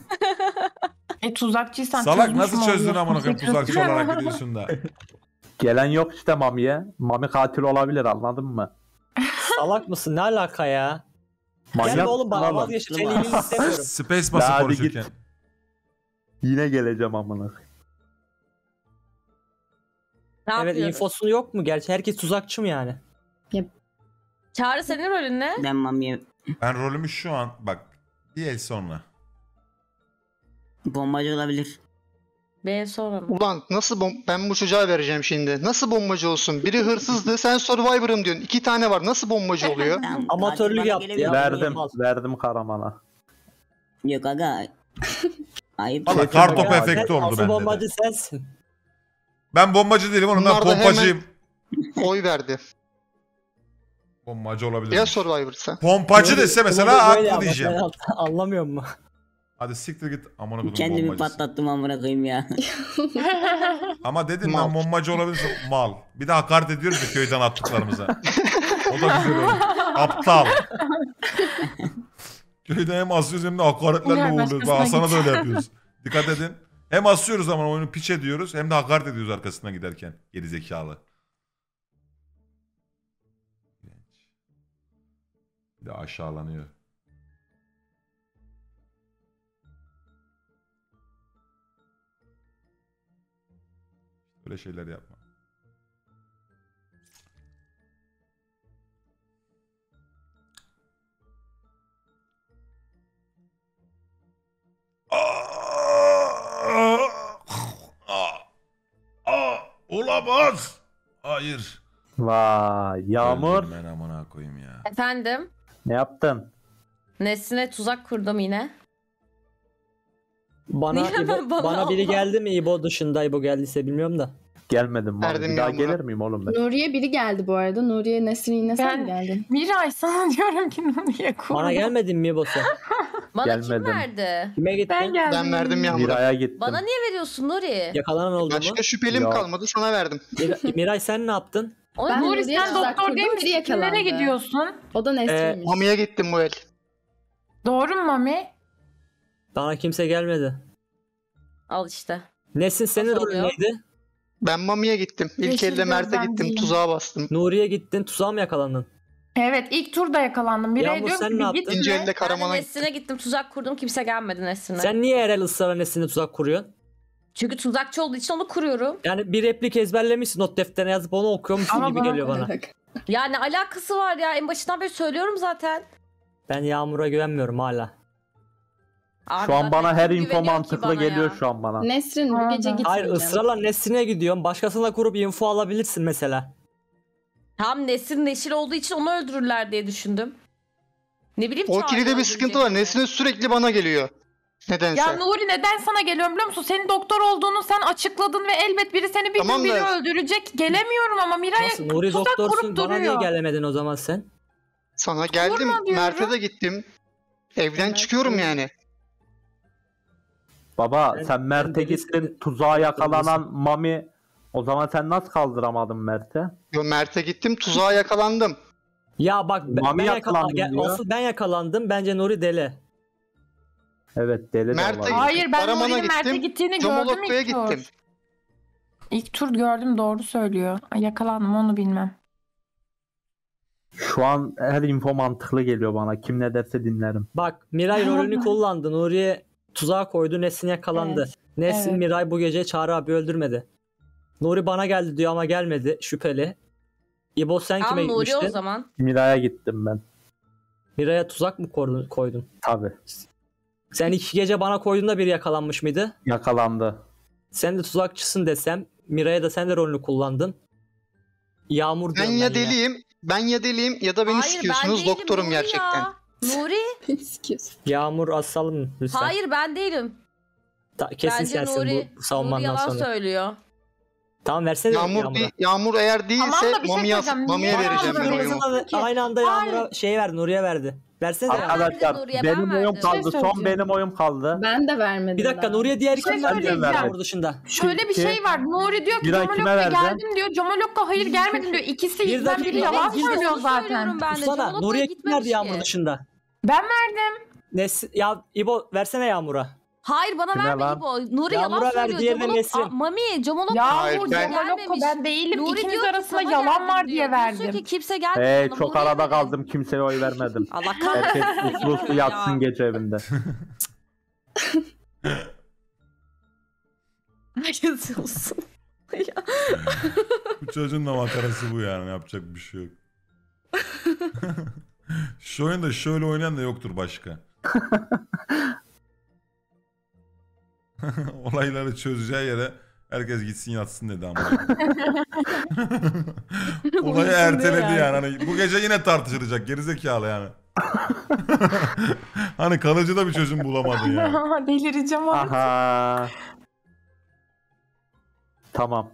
E tuzakçıysan Salak çözmüş nasıl mü çözdün oluyorsun amına koyayım Secret'ı? tuzakçı olarak gidiyorsun da. Gelen yok işte Mami'ye. Mami katil olabilir anladın mı? Salak mısın? Ne alaka ya? Manyak Gel be oğlum bana mısın oğlum? vazgeç. Senin iyiliğini istemiyorum. Space Ya bası hadi konuşurken. git. Yine geleceğim amına. Ne Evet yapıyoruz? infosu yok mu? Gerçi herkes tuzakçı mı yani? Çağrı senin rolün ne? Ben Mami'ye Ben rolümü şu an bak bir el sonra. bombacı olabilir. Ben sonra mı? Ulan nasıl bom ben bu çocuğa vereceğim şimdi. Nasıl bombacı olsun? Biri hırsızdı, sen Survivor'ım diyorsun. İki tane var. Nasıl bombacı oluyor? Tamam, Amatörlük katil bana yaptı gelebilir. ya. Verdim. olmaz. Verdim Karaman'a. Yok aga. Ayıp. Valla Çekim kartopu ya. efekti Sen oldu asıl bende de. bombacı sensin. Ben bombacı değilim oğlum ben Bunlar da hemen- pompacıyım. Oy verdi. Bombacı olabilir. Ya Survivor'sa? Pompacı Böyle- dese böyle mesela böyle haklı ama diyeceğim. sen Anlamıyor musun? Hadi siktir git amına kodum Kendimi bombacısı. patlattım amına koyayım ya. Ama dedim Mal. ben bombacı olabilirsin. Mal. Bir de hakaret ediyoruz ya köyden attıklarımıza. O da güzel oldu. Aptal. Köyde hem asıyoruz hem de hakaretlerle Uyar uğurluyoruz. başkasına Hasan'a git. da öyle yapıyoruz. Dikkat edin. Hem asıyoruz ama oyunu piç ediyoruz hem de hakaret ediyoruz arkasından giderken. Geri zekalı. Bir de aşağılanıyor. Böyle şeyler yapma. Olamaz. Hayır. Vay Yağmur. Öldüm ben amına koyayım ya. Efendim? Ne yaptın? Nesline tuzak kurdum yine. Bana, Niye İbo- hemen bana bana biri Allah? geldi mi İbo dışında? İbo geldiyse bilmiyorum da. Gelmedim Mami. Verdim Bir daha Yağmur'a. gelir miyim oğlum ben? Nuriye biri geldi bu arada. Nuriye Nesrin yine sen Ben- mi geldin? Miray sana diyorum ki Nuriye kurma. Bana gelmedin mi İbo sen? Bana kim Gelmedim. verdi? Kime gittin? Ben geldim. Ben verdim Yağmur'a. Miray'a gittim. Bana niye veriyorsun Nuri? Yakalanan oldu mu? Başka şüphelim Ya. kalmadı sana verdim. Mir- Miray sen ne yaptın? O Ben Nuri Nuriye sen tuzak doktor kurdum, değil biri misin? yakalandı. Nereye gidiyorsun? O da Nesrin'miş. Mami'ye gittim bu el. Doğru mu Mami? Bana kimse gelmedi. Al işte. Nesin senin Nasıl rolün oluyor? neydi? Ben Mami'ye gittim. İlk Yeşil elde Mert'e gözlem gittim. değil. Tuzağa bastım. Nuriye gittin tuzağa mı yakalandın? Evet ilk turda yakalandım. Miray Yağmur, diyorum sen ki ne bir yaptın? gitme. İkinci elde Ben de Karaman'a gittim. Nesline gittim tuzak kurdum kimse gelmedi Nesline. Sen niye Erel ısrarla Nesin'e tuzak kuruyorsun? Çünkü tuzakçı olduğu için onu kuruyorum. Yani bir replik ezberlemişsin not defterine yazıp onu okuyormuşsun Ama gibi bana- geliyor bana. Yani alakası var ya en başından beri söylüyorum zaten. Ben Yağmur'a güvenmiyorum hala. Abi Şu an zaten bana her kim info güveniyor ki mantıklı bana geliyor ya? şu an bana. Nesrin bu Aa, gece ben- gitmeyeceğim. Hayır ısrarla Nesin'e gidiyorsun. Başkasına kurup info alabilirsin mesela. Tam Nesrin neşil olduğu için onu öldürürler diye düşündüm. Ne bileyim O Çağrı kilide bir sıkıntı var. öldürecek mi? Nesrin sürekli bana geliyor. Nedense. Ya Nuri neden sana geliyorum biliyor musun? Senin doktor olduğunu sen açıkladın ve elbet biri seni bir Tamam gün biri da- öldürecek. Gelemiyorum ama Miray'a Nasıl? Nuri tuzak doktorsun kurup bana niye duruyor. gelemedin o zaman sen? Sana geldim. Vurma diyorum. Mert'e de gittim. Evden Evet, çıkıyorum evet. yani. Baba Ben- sen Mert'e ben gittin polis- tuzağa yakalanan Mami. O zaman sen nasıl kaldıramadın Mert'e? Yo Mert'e gittim. Tuzağa yakalandım. Ya bak ben, Mami ben yakalandım yakalandım. diyor. Asıl ben yakalandım. Bence Nuri deli. Evet deli de Mert'e olabilir. Hayır ben Karaman'a Nuri'nin Mert'e gittim, gittiğini gördüm Comolokko'ya ilk tur. gittim. İlk tur gördüm doğru söylüyor. Ay, yakalandım onu bilmem. Şu an her info mantıklı geliyor bana. Kim ne derse dinlerim. Bak Miray rolünü kullandı. Nuriye tuzağa koydu. Nesin yakalandı. Evet, Nesin evet. Miray bu gece Çağrı abi öldürmedi. Nuri bana geldi diyor ama gelmedi. Şüpheli. İbo sen Al kime Nuri o gitmiştin? zaman. Miray'a gittim ben. Miray'a tuzak mı koydun? koydun? Tabi. Sen iki gece bana koyduğunda biri yakalanmış mıydı? Yakalandı. Sen de tuzakçısın desem. Miray'a da sen de rolünü kullandın. Yağmur Ben diyorum ya ben ya. deliyim. Ben ya deliyim ya da beni Hayır ben sikiyorsunuz. değilim Doktorum Nuri gerçekten. ya. Nuri. Excuse. Yağmur asalım lütfen. Hayır ben değilim. Ta- kesin Bence sensin Nuri, bu Nuri savunmandan yalan sonra. söylüyor. Tamam versene Yağmur, Yağmur'a. değil, Yağmur eğer değilse Tamam da bir şey Mami'ye söyleyeceğim. Mami'ye Niye vereceğim ben yalan oyumu. söylüyorsun? Arkadaşlar, aynı anda Yağmur'a şey verdi, Nuriye verdi. Versene Yağmur'a. Arkadaşlar Nuriye, ben benim oyum verdim. kaldı. Bir şey Son söyleyeceğim. benim oyum kaldı. Ben de vermedim. Bir dakika daha. Nuriye diğer kim şey verdi söyleyeceğim. Yağmur dışında? Şöyle bir Ki- şey var. Nuri diyor ki Miray kime Comolokko'ya verdin? geldim diyor. Comolokko hayır gelmedim diyor. İkisi Bir bizden dakika, biri bir yalan dakika. söylüyor Onu zaten. söylüyorum ben de. Kusana Comolokko'ya Nuriye kim gitmemiş verdi Yağmur ki. dışında? Ben verdim. Nes ya İbo versene Yağmur'a. Hayır bana Kime verme lan? İbo. Nuri Yağmur'a yalan ver, söylüyor. diğerine Comolok- Nesrin. Aa, Mami, Comolokko Ya Hayır, bu ben- Comolokko ben değilim. Nuri İkiniz diyor ki arasında sana yalan geldim var diyor. diye Diyorsun verdim. ki kimse gelmedi. Ee, bana, çok Nuriye arada verin. kaldım. Kimseye oy vermedim. Allah Herkes kahretsin. uslu uslu ya. yatsın gece evinde. Herkes olsun. Ya. Bu çocuğun da makarası bu yani. Yapacak bir şey yok. Şu oyunda şöyle oynayan da yoktur başka. Olayları çözeceği yere herkes gitsin yatsın dedi ama. Olayı Uyusun erteledi diye yani. yani. Hani bu gece yine tartışılacak. Gerizekalı yani. Hani kalıcı da bir çözüm bulamadın yani. Delireceğim artık. Aha. Tamam.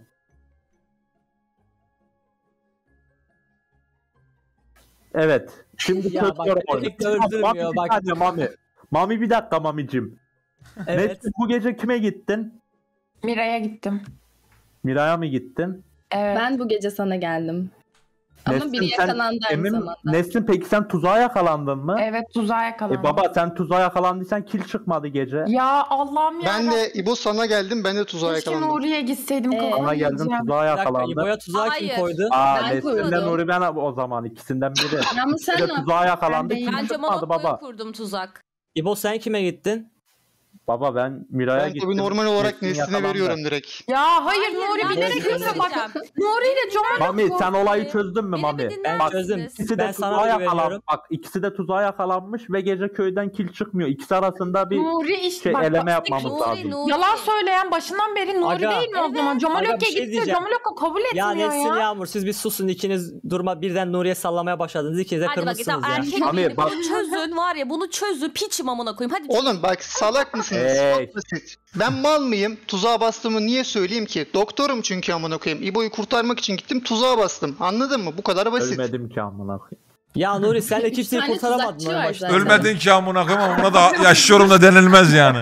Evet. Şimdi Ya bak, söylüyorum. özellikle Mami, öldürmüyor, bir bak. saniye Mami. Mami bir dakika Mami'cim. Evet. Nesrin bu gece kime gittin? Miray'a gittim. Miray'a mı gittin? Evet. Ben bu gece sana geldim. Ama Nesrin, biri sen yakalandı aynı emin- zamanda. Nesrin peki sen tuzağa yakalandın mı? Evet tuzağa yakalandım. E baba sen tuzağa yakalandıysan kil çıkmadı gece. Ya Allah'ım ya. Ben de İbo sana geldim, ben de tuzağa Keşke yakalandım. Nuri'ye gitseydim. Ee, kafayı Ona geldim yiyeceğim. tuzağa Bir dakika, yakalandım. İbo'ya tuzağı kim Hayır. koydu? Aa Ben Nesrin'le koydum. Nuri ben o zaman ikisinden biri. Ama sen Bir de ne tuzağa yakalandı Ben kil Bence çıkmadı Molotko'yu baba. kurdum tuzak. İbo sen kime gittin? Baba ben Miray'a Ben gittim. tabii normal olarak Nesrin Nesrin'e yakalandı. veriyorum direkt. Ya hayır, Hayır, Nuri ya, bilerek ben yapıyor bak. söyleyeceğim. Nuri ile Cemal Mami sen olayı çözdün mü Beni Mami? bir dinler Bak çözdüm. misiniz? ikisi Ben de sana tuzağa güveniyorum. yakalanmış. Bak ikisi de tuzağa yakalanmış ve gece köyden kil çıkmıyor. İkisi arasında bir Nuri iş şey bak, eleme bak, yapmamız Nuri, lazım. Nuri. Yalan söyleyen başından beri Nuri Aga. değil mi o zaman? Aga, Comolok'e bir şey gitti. diyeceğim. Comolok kabul Ya etmiyor Nesrin ya. Yağmur siz bir susun ikiniz durma birden Nuri'ye sallamaya başladınız. İkiniz de Hadi bak kırmızısınız tamam ya. erkek Abi, biri bak- bunu çözün var ya bunu çözün piçim amına koyayım hadi. Oğlum bak salak mısınız? Hey. Çok basit. Ben mal mıyım? Tuzağa bastığımı niye söyleyeyim ki? Doktorum çünkü amına koyayım. İbo'yu kurtarmak için gittim tuzağa bastım. Anladın mı? Bu kadar basit. Ölmedim ki amına koyayım. Ya Nuri sen de kimseyi tane kurtaramadın tuzakçı oyun var başında. zaten. Ölmedin ki amına koyayım ama ona da yaşıyorum da denilmez yani.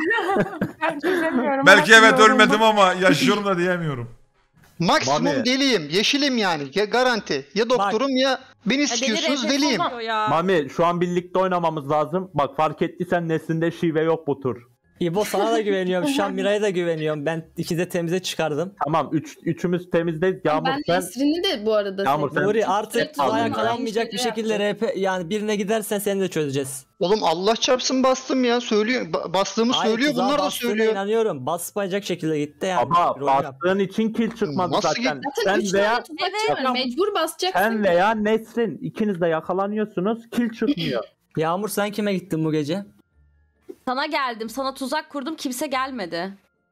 Ben çözemiyorum. Belki evet Hatırlıyorum. ölmedim ama yaşıyorum da diyemiyorum. Maksimum Mami. deliyim. Yeşilim yani. Ya garanti. Ya doktorum ya beni Ya deli sikiyorsunuz refleks deliyim. oluyor ya. Mami şu an birlikte oynamamız lazım. Bak fark ettiysen Nesrin'de şive yok bu tur. İbo sana da güveniyorum. Şu an Miray'a da güveniyorum. Ben ikisi de temize çıkardım. Tamam üç, üçümüz temizdeyiz. Yağmur Ben sen Nesrin'i de bu arada Yağmur, sevdim. sen- Nuri artık Hep tuzağa aldın. yakalanmayacak bir Aynı şekilde şeyleri R P yani birine gidersen seni de çözeceğiz. Oğlum Allah çarpsın bastım ya. Söylüyor. ba- Bastığımı Hayır, söylüyor. tuzağa Bunlar da bastığına söylüyor. inanıyorum. Basmayacak şekilde gitti yani. Ama Rol yap. bastığın için kil çıkmadı Nasıl zaten. Zaten Sen üç veya tane tuzakçı Evet. var. Mecbur basacaksın. sen veya Nesrin ikiniz de yakalanıyorsunuz. Kil çıkmıyor. Yağmur sen kime gittin bu gece? Sana geldim sana tuzak kurdum kimse gelmedi.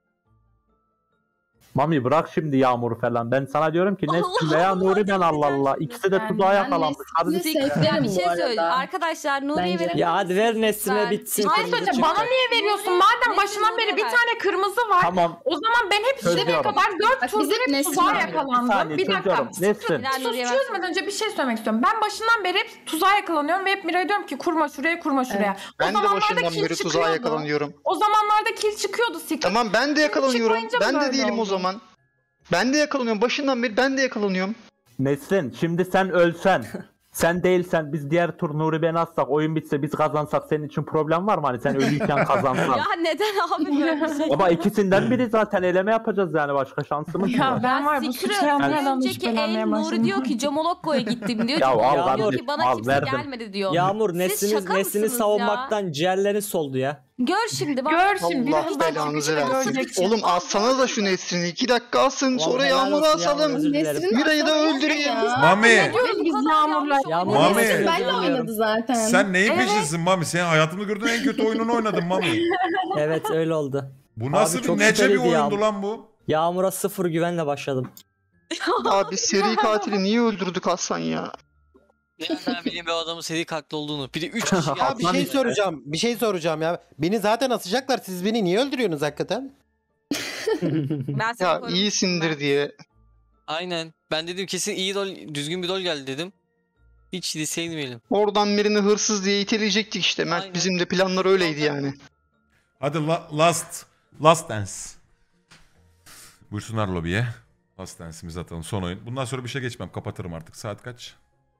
Mami bırak şimdi Yağmur'u falan. Ben sana diyorum ki Nesrin Allah veya Allah, Nuri ben çok Allah Allah. güzel. İkisi de Ben- tuzağa ben yakalanmış. Nesrin'i Kardeşim. sevdim Ya bir bu şey arada. söyleyeyim arkadaşlar Nuri'ye Bence. verin. Ya hadi ver Nesrin'e Lütfen. bitsin. Bir şey kırmızı söyleyeceğim. çıkacak. Bana niye veriyorsun? Madem başından beri bir tane kırmızı var. Tamam. O zaman ben hep şimdiye Çözüyorum. kadar dört Bak, tur bizim hep Nesrin tuzağa var. Bir yakalandım. saniye Bir dakika. çözüyorum. Nesrin. Bilal Sus Nuri'ye ver. çözmeden önce bir şey söylemek istiyorum. Ben başından beri hep tuzağa yakalanıyorum ve hep Miray'a diyorum ki kurma şuraya kurma şuraya. O Ben de zamanlarda başından kil beri tuzağa çıkıyordu. yakalanıyorum. O zamanlarda kil çıkıyordu siktir. Tamam ben de yakalanıyorum. çıkmayınca mı Ben de böyle değilim o oldu? zaman. Ben de yakalanıyorum. Başından beri ben de yakalanıyorum. Nesrin şimdi sen ölsen. Sen değilsen biz diğer tur Nuri ben atsak oyun bitse biz kazansak senin için problem var mı? Hani sen ölüyken kazansan. Ya neden abi böyle bir şey? Baba ikisinden biri zaten eleme yapacağız yani başka şansımız mı Ya var? ben var bu Sikri suçlayanlardan da önceki el şüphelenmeye Nuri başladım. diyor ki Camolokko'ya gittim diyor. Ya al Camolokko diyor kardeşim, ki bana al, kimse verdim. gelmedi diyor. Yağmur Siz Nesrin'i şaka Nesrin'i mısınız savunmaktan ciğerleri soldu ya. Gör şimdi bak. Gör şimdi Allah birazdan belanızı çıkınca versin. göreceksin. Oğlum alsana da şu Nesrin'i. iki dakika alsın. Sonra Vallahi helal Yağmur'u olsun Yağmur, asalım. özür dilerim. Nesrin Miray'ı da aslında öldüreyim. ya. Mami Diyoruz biz Yağmur'la. Yağmur Mami. Nesrin'i Benle özür diliyorum. oynadı zaten. sen neyin Evet. peşindesin Mami? Senin hayatımda gördüğün en kötü oyununu oynadın Mami. Evet öyle oldu. Bu nasıl Abi bir çok nece bir şüpheliydi ya. oyundu lan bu? Yağmur'a sıfır güvenle başladım. Abi seri katili niye öldürdük Hasan ya? Nereden bileyim bir adamın seri katli olduğunu. Bir de üç kişi Ya bir Aslan şey işte. soracağım. Bir şey soracağım ya. Beni zaten asacaklar. Siz beni niye öldürüyorsunuz hakikaten? Ben seni Ya korurum. iyisindir diye. Aynen. Ben dedim kesin iyi rol, düzgün bir rol geldi dedim. Hiç de sevmeyelim. Oradan birini hırsız diye iteleyecektik işte. Mert Aynen. bizim de planlar öyleydi yani. Hadi la- last last dance. Buyursunlar lobiye. Last dance'imizi atalım son oyun. Bundan sonra bir şey geçmem. Kapatırım artık. Saat kaç?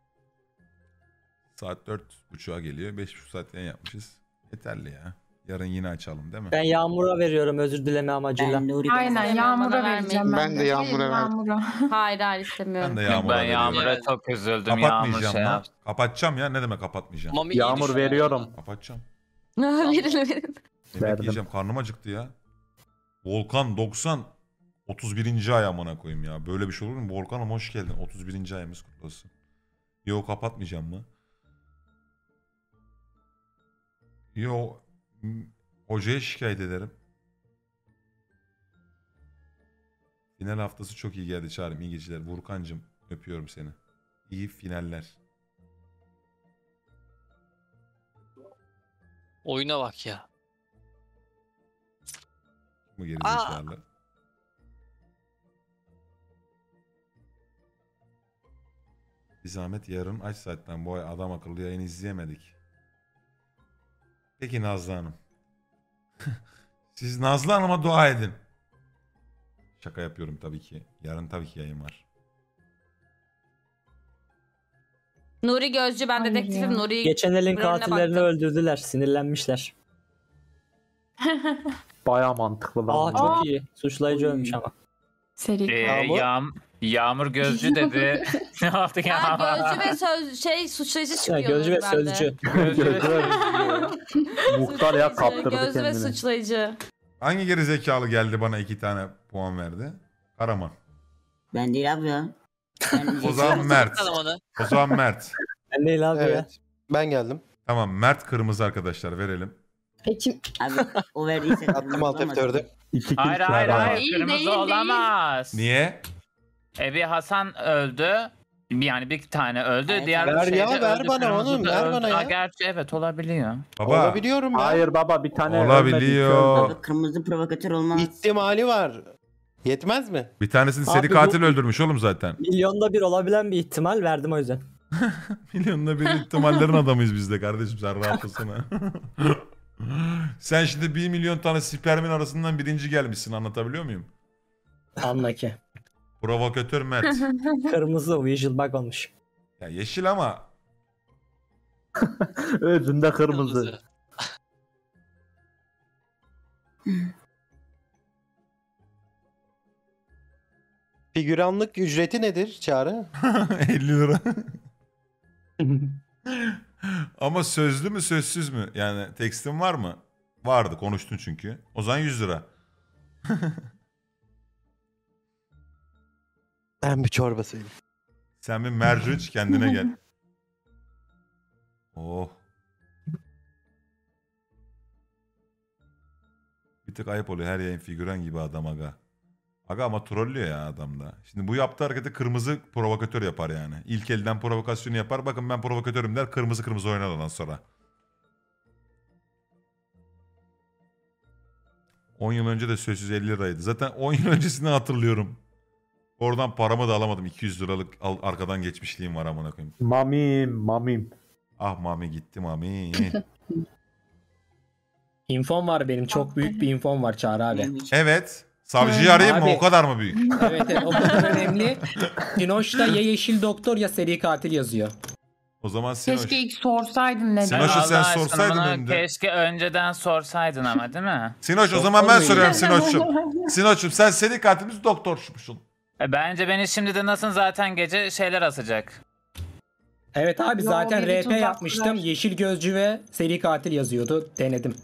Saat dört buçuğa geliyor. beş buçuk saat yayın yapmışız. Yeterli ya. Yarın yine açalım değil mi? Ben Yağmur'a veriyorum özür dileme amacıyla. Ben Nuri Aynen Bana Yağmur'a vermeyin. vereceğim ben, Ben de Yağmur'a Hayır, verdim. Yağmur'a. Hayır hayır istemiyorum. Ben de Yağmur'a Ben veriyorum. Yağmur'a çok üzüldüm. Yağmur Kapatmayacağım şey lan. yaptı. Kapatacağım ya. Ne demek kapatmayacağım? Mami iyi Yağmur düşün. veriyorum. Kapatacağım. verin verin. Yemek Verdim. yiyeceğim. Karnım acıktı ya. Volkan doksan. otuz birinci ay amına koyayım ya. Böyle bir şey olur mu? Volkan'ım hoş geldin. otuz birinci ayımız kutlu olsun. Yo kapatmayacağım mı? Yo. m- Hocaya şikayet ederim. Final haftası çok iyi geldi Çağrım. İyi geceler. Vurkancığım öpüyorum seni. İyi finaller. Oyuna bak ya. Bu gerizekalı. Bir zahmet yarın aç saatten bu ay adam akıllı yayın izleyemedik. Peki Nazlı Hanım. Siz Nazlı Hanım'a dua edin. Şaka yapıyorum tabii ki. Yarın tabii ki yayın var. Nuri Gözcü, ben dedektifim. Nuri Geçen elin bölümüne katillerini baktım. öldürdüler. Sinirlenmişler. Baya mantıklı lan. Aa çok iyi. Suçlayıcı ölmüş ama. Seri. Ee, Yağmur? Yağm Yağmur Gözcü dedi. Ne oldu ya? Ha, Gözcü ve söz şey suçlayıcı Ya, çıkıyor. gözcü ve bende. sözcü. Muhtar ya Suçlayıcı, kaptırdı Gözcü ve kendini. suçlayıcı. Hangi geri zekalı geldi bana iki tane puan verdi? Karaman. Ben değil abi ya. Ben O zaman Mert. Tanımadı. O zaman Mert. Ben değil abi ya. Evet. Ben geldim. Tamam Mert kırmızı arkadaşlar verelim. Peki. Abi o verdiyse Attım alt F dört'ü. İki Hayır kill hayır var. hayır. Değil, Kırmızı değil, değil. olamaz. Niye? E bir Hasan öldü. Yani bir tane öldü. Evet, Diğer ver şeyde ya, ver öldü, bana kırmızı oğlum, da ver öldü. bana ya. Aa, gerçi evet olabiliyor. Baba. Olabiliyorum ya. Hayır baba bir tane Olabiliyor. ölmedi, Abi kırmızı provokatör olmaz. İhtimali var. Yetmez mi? Bir tanesini seri Abi bu- katil öldürmüş oğlum zaten. Milyonda bir olabilen bir ihtimal verdim o yüzden. Milyonda bir ihtimallerin adamıyız biz de kardeşim, sen rahatlasana. Sen şimdi bir milyon tane spermin arasından birinci gelmişsin, anlatabiliyor muyum? Anla ki. Provokatör Mert. Kırmızı visual bug olmuş. Ya yeşil ama Özünde kırmızı. Figüranlık ücreti nedir Çağrı? elli lira. Ama sözlü mü sözsüz mü? Yani tekstin var mı? Vardı, konuştun çünkü. O zaman yüz lira. Ben bir çorba söyleyeyim. Sen bir mercü iç, kendine gel. Oh. Bir tık ayıp oluyor her yayın figüran gibi adam aga. Aga ama trollüyor ya adam da. Şimdi bu yaptığı hareketi kırmızı provokatör yapar yani. İlk elden provokasyonu yapar. Bakın ben provokatörüm der, kırmızı kırmızı oynar ondan sonra. on yıl önce de sözsüz elli liraydı. Zaten on yıl öncesini hatırlıyorum. Oradan paramı da alamadım. iki yüz liralık al, arkadan geçmişliğim var amına koyayım. Mamim mamim. Ah mami gitti mami. İnfom var benim. Çok büyük bir infom var Çağrı abi. Evet. Savcıyı arayayım mı? Abi- O kadar mı büyük? Evet evet o kadar önemli. Dinoş'ta ya yeşil doktor ya seri katil yazıyor. O zaman Sinoş. Keşke ilk sorsaydın neden. Sinoş'u sen Allah aşkına sorsaydın bunu önde. Keşke önceden sorsaydın ama değil mi? Sinoş o zaman ben soruyorum Sinoş'um. Sinoş'um sen seri katilimiz doktormuşsun. E, bence beni şimdi de nasıl zaten gece şeyler asacak. Evet abi Yo, zaten beni R P tuzaklar. yapmıştım. Yeşil gözcü ve seri katil yazıyordu. Denedim.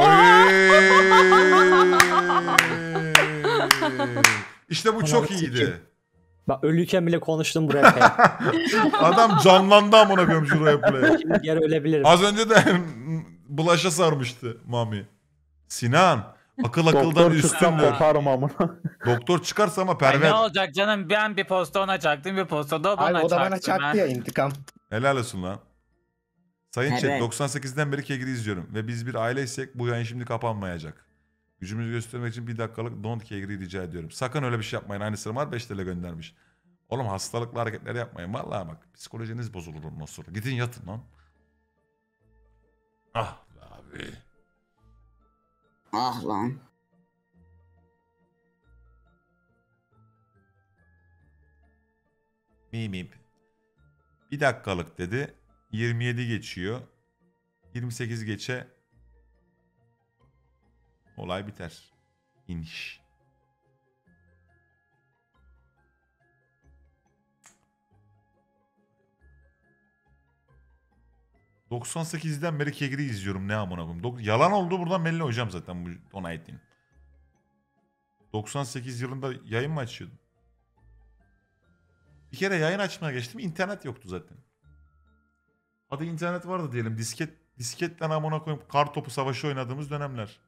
İşte bu çok iyiydi. Bak ölüyken bile konuştum buraya. Adam canlandı amına koyayım şuraya buraya. Şimdi geri ölebilirim. Az önce de bulaşa sarmıştı Mami. Sinan akıl akıldan Doktor çıksam üstündür. koparım amına. Doktor çıkarsa ama Ay, perver. ne olacak canım, ben bir posta ona çaktım, bir posta da o bana Abi o da bana çaktı. çarptı Ben- ya intikam. Helal olsun lan. Sayın Evet. Chat doksan sekizden beri Kegri izliyorum ve biz bir aileysek bu yayın şimdi kapanmayacak. Gücümüzü göstermek için bir dakikalık don't Kegri rica ediyorum. Sakın öyle bir şey yapmayın. Aynı sıra var beş T L göndermiş. Oğlum hastalıklı hareketler yapmayın. Vallahi bak psikolojiniz bozulur ondan sonra. Gidin yatın lan. Ah be abi. Ah lan. Mimip. Bir dakikalık dedi. yirmi yedi geçiyor. yirmi sekiz geçe olay biter. İniş. doksan sekizden beri Kegri izliyorum, ne amına koyayım. Dok- Yalan oldu buradan belli hocam zaten bu Donayet'in. doksan sekiz yılında yayın mı açıyordum? Bir kere yayın açmaya geçtim, internet yoktu zaten. Hadi internet vardı diyelim. Disket disketten amına koyayım kar topu savaşı oynadığımız dönemler.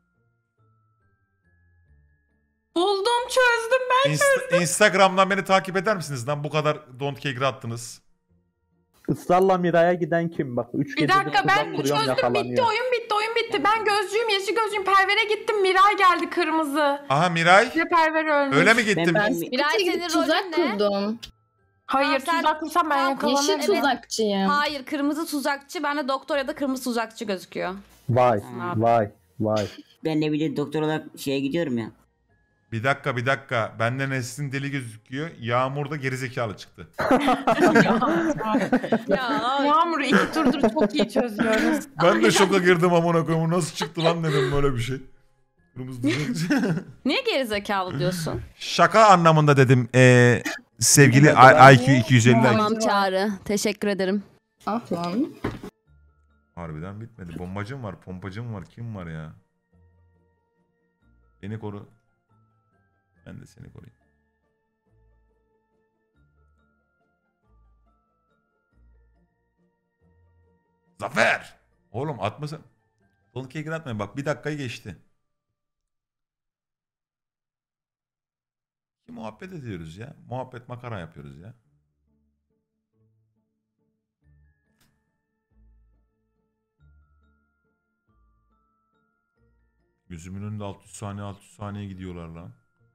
Buldum, çözdüm ben. Insta- Instagram'dan beni takip eder misiniz lan? Bu kadar Don't Kegri attınız. Israrla Miray'a giden kim bak? Üç Bir gecedir dakika, tuzak ben kuruyorum, çözdüm, bitti yakalanıyor. oyun bitti oyun bitti. Ben gözcüyüm, yeşil gözcüyüm, Perver'e gittim, Miray geldi kırmızı. Aha Miray. Ve Perver ölmüş. Öyle mi gittim? Ben Miray, Miray senin tuzak rolün ne? kurdum. Hayır, Aa, sen- tuzak kursam ben yakalanırım. Yeşil tuzakçıyım. Hayır, kırmızı tuzakçı. Bende doktor ya da kırmızı tuzakçı gözüküyor. Vay Abi. vay Vay. Ben de bir de doktor olarak şeye gidiyorum ya. Bir dakika bir dakika. Bende Nesrin deli gözüküyor. Yağmur'da gerizekalı çıktı. Ya Yağmur iki turdur çok iyi çözüyoruz. Ben de şoka girdim amına koyayım. Nasıl çıktı lan dedim böyle bir şey. Kırmızı tuzak. Niye gerizekalı diyorsun? Şaka anlamında dedim. Ee, sevgili I Q iki yüz elli. Tamam Çağrı. Teşekkür ederim. Ah lan. Harbiden bitmedi. Bombacım var, pompacım var. Kim var ya? Beni koru. Ben de seni koruyayım. Zafer! Oğlum atmasın. Son kegir atmayın. Bak bir dakikayı geçti. Ki muhabbet ediyoruz ya. Muhabbet makara yapıyoruz ya. Gözümün önünde altı yüz saniye altı yüz saniye gidiyorlar lan.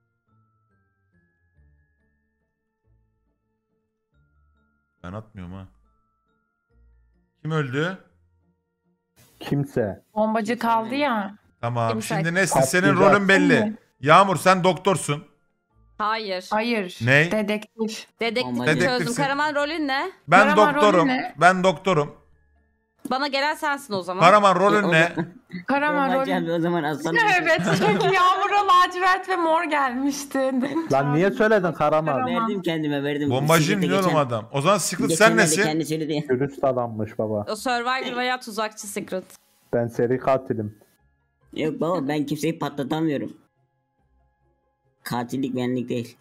Ben atmıyorum ha. Kim öldü? Kimse. Bombacı kaldı ya. Tamam. Kimse- Şimdi Nesli Patlayacak. senin rolün belli. Yağmur sen doktorsun. Hayır. Hayır. Ne? Dedektif. Dedektif Bombacı. çözdüm. Dedektifsin. Karaman rolün ne? Ben Karaman doktorum. rolü ne? Ben doktorum. Bana gelen sensin o zaman. Karaman rolün ne? Karaman Bombacı abi rolü. o zaman aslan. Evet çünkü Yağmur'a lacivert ve mor gelmişti. Lan niye söyledin Karaman? Verdim kendime verdim. Bombacıyım Bisiklete diyor oğlum geçen- adam. O zaman Secret sen geçenlerde nesin? Kendi söyledi ya. Dürüst adammış baba. O Survivor veya tuzakçı Secret. Ben seri katilim. Yok baba ben kimseyi patlatamıyorum. Katillik benlik değil.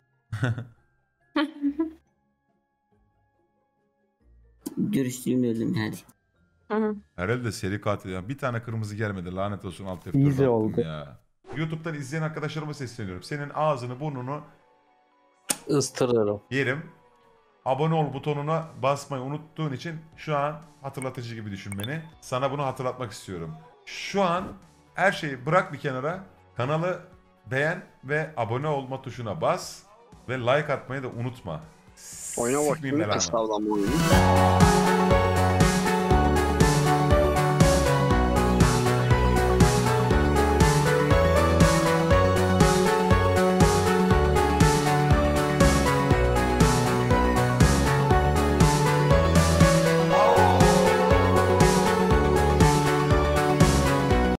Dürüstlüğümle öldüm hadi. Hı hı. Herhalde seri katil. Ya. Bir tane kırmızı gelmedi. Lanet olsun alt F dört Easy attım oldu. ya. YouTube'dan izleyen arkadaşlarıma sesleniyorum. Senin ağzını burnunu Istırırım. yerim. Abone ol butonuna basmayı unuttuğun için şu an hatırlatıcı gibi düşün beni. Sana bunu hatırlatmak istiyorum. Şu an her şeyi bırak bir kenara. Kanalı beğen ve abone olma tuşuna bas. Ve like atmayı da unutma. Oyuna Sikmeyeyim bakayım. belanı. Estağfurullah.